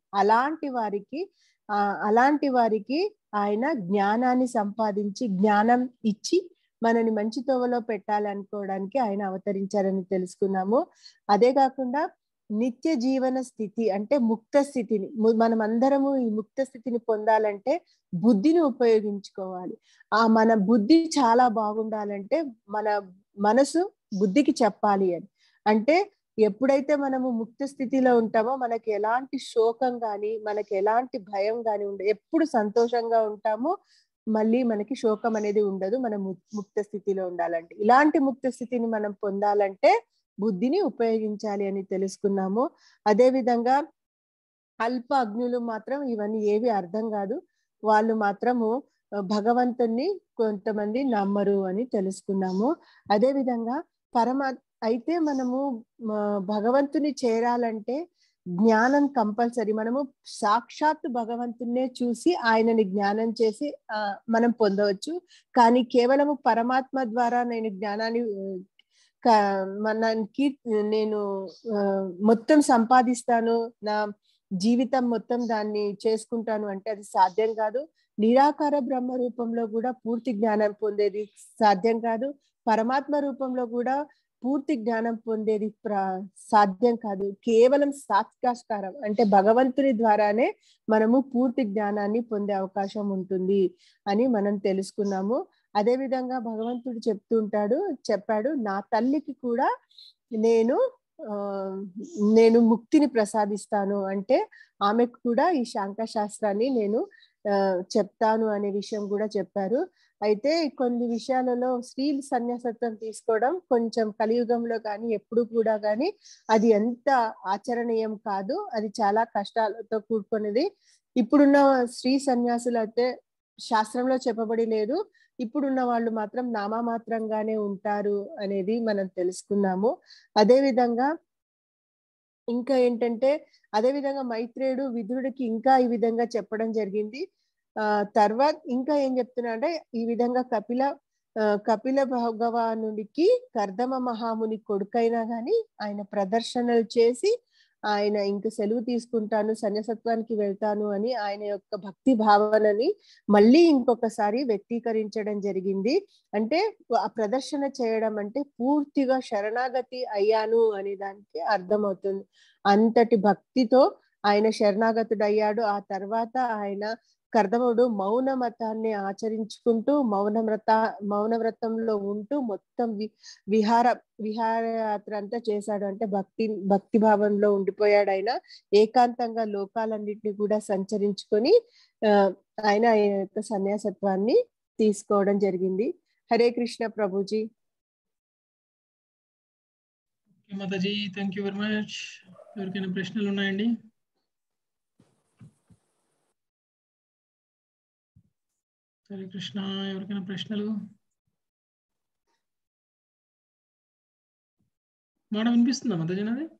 అలాంటి వారికి ఆయన జ్ఞానాన్ని సంపాదించి జ్ఞానం ఇచ్చి మనని మంచి తోవలో పెట్టాలనుకోవడానికి ఆయన అవతరించారని తెలుసుకున్నాము. అదే కాకుండా నిత్య జీవన స్థితి అంటే ముక్త స్థితిని, మనం అందరము ఈ ముక్త స్థితిని పొందాలంటే బుద్ధిని ఉపయోగించుకోవాలి. మన బుద్ధి చాలా బాగుండాలంటే మన మనసు బుద్ధికి చెప్పాలి అని. అంటే ఎప్పుడైతే మనము ముక్త స్థితిలో ఉంటామో మనకి ఎలాంటి శోకం కానీ మనకి ఎలాంటి భయం కానీ ఉండదు, ఎప్పుడు సంతోషంగా ఉంటామో, మళ్ళీ మనకి శోకం అనేది ఉండదు. మనం ముక్త స్థితిలో ఉండాలంటే, ఇలాంటి ముక్త స్థితిని మనం పొందాలంటే బుద్ధిని ఉపయోగించాలి అని తెలుసుకున్నాము. అదే విధంగా అల్ప అజ్ఞులు మాత్రం ఇవన్నీ ఏవి అర్థం కాదు, వాళ్ళు మాత్రము భగవంతుణ్ణి కొంతమంది నమ్మరు అని తెలుసుకున్నాము. అదే విధంగా అయితే మనము భగవంతుని చేరాలంటే జ్ఞానం కంపల్సరీ. మనము సాక్షాత్ భగవంతున్నే చూసి ఆయనని జ్ఞానం చేసి మనం పొందవచ్చు. కానీ కేవలము పరమాత్మ ద్వారా నేను జ్ఞానాన్ని నేను మొత్తం సంపాదిస్తాను, నా జీవితం మొత్తం దాన్ని చేసుకుంటాను అంటే అది సాధ్యం కాదు. నిరాకార బ్రహ్మ రూపంలో కూడా పూర్తి జ్ఞానం పొందేది సాధ్యం కాదు, పరమాత్మ రూపంలో కూడా పూర్తి జ్ఞానం పొందేది సాధ్యం కాదు. కేవలం సాక్షాత్కారం అంటే భగవంతుని ద్వారానే మనము పూర్తి జ్ఞానాన్ని పొందే అవకాశం ఉంటుంది అని మనం తెలుసుకున్నాము. అదే విధంగా భగవంతుడు చెప్పాడు, నా తల్లికి కూడా నేను ముక్తిని ప్రసాదిస్తాను, అంటే ఆమెకు కూడా ఈ శాంఖశాస్త్రాన్ని నేను చెప్తాను అనే విషయం కూడా చెప్పారు. అయితే కొన్ని విషయాలలో స్త్రీ సన్యాసత్వం తీసుకోవడం కొంచెం కలియుగంలో కానీ ఎప్పుడు కూడా కానీ అది ఎంత ఆచరణీయం కాదు, అది చాలా కష్టాలతో కూడుకున్నది. ఇప్పుడున్న స్త్రీ సన్యాసులు అయితే శాస్త్రంలో చెప్పబడి లేదు, ఇప్పుడున్న వాళ్ళు మాత్రం నామమాత్రంగానే ఉంటారు అనేది మనం తెలుసుకున్నాము. అదే విధంగా ఇంకా ఏంటంటే, అదే విధంగా మైత్రేయుడు విదురుడికి ఇంకా ఈ విధంగా చెప్పడం జరిగింది. తర్వాత ఇంకా ఏం చెప్తున్నా అంటే, ఈ విధంగా కపిల భగవానుడికి కర్దమ మహాముని కొడుకైనా గాని ఆయన ప్రదర్శనలు చేసి ఆయన ఇంక సెలవు తీసుకుంటాను, సన్యాసత్వానికి వెళ్తాను అని ఆయన యొక్క భక్తి భావనని మళ్ళీ ఇంకొకసారి వ్యక్తీకరించడం జరిగింది. అంటే ఆ ప్రదర్శన చేయడం అంటే పూర్తిగా శరణాగతి అయ్యాను అనే దానికి అర్థమవుతుంది. అంతటి భక్తితో ఆయన శరణాగతుడయ్యాడు. ఆ తర్వాత ఆయన కర్దముడు మౌన మతాన్ని ఆచరించుకుంటూ మౌన వ్రతంలో ఉంటూ మొత్తం విహారయాత్ర అంతా చేశాడు. అంటే భక్తి భావంలో ఉండిపోయాడు. ఆయన ఏకాంతంగా లోకాలన్నింటినీ కూడా సంచరించుకొని ఆయన యొక్క సన్యాసత్వాన్ని తీసుకోవడం జరిగింది. హరే కృష్ణ ప్రభుజీ. మాతాజీ, థ్యాంక్ యూ వెరీ మచ్. ఎవరికైనా ప్రశ్నలు ఉన్నాయండి? హరే కృష్ణ. ఎవరికైనా ప్రశ్నలు? మాట వినిపిస్తుందా మాతాజీ? నాది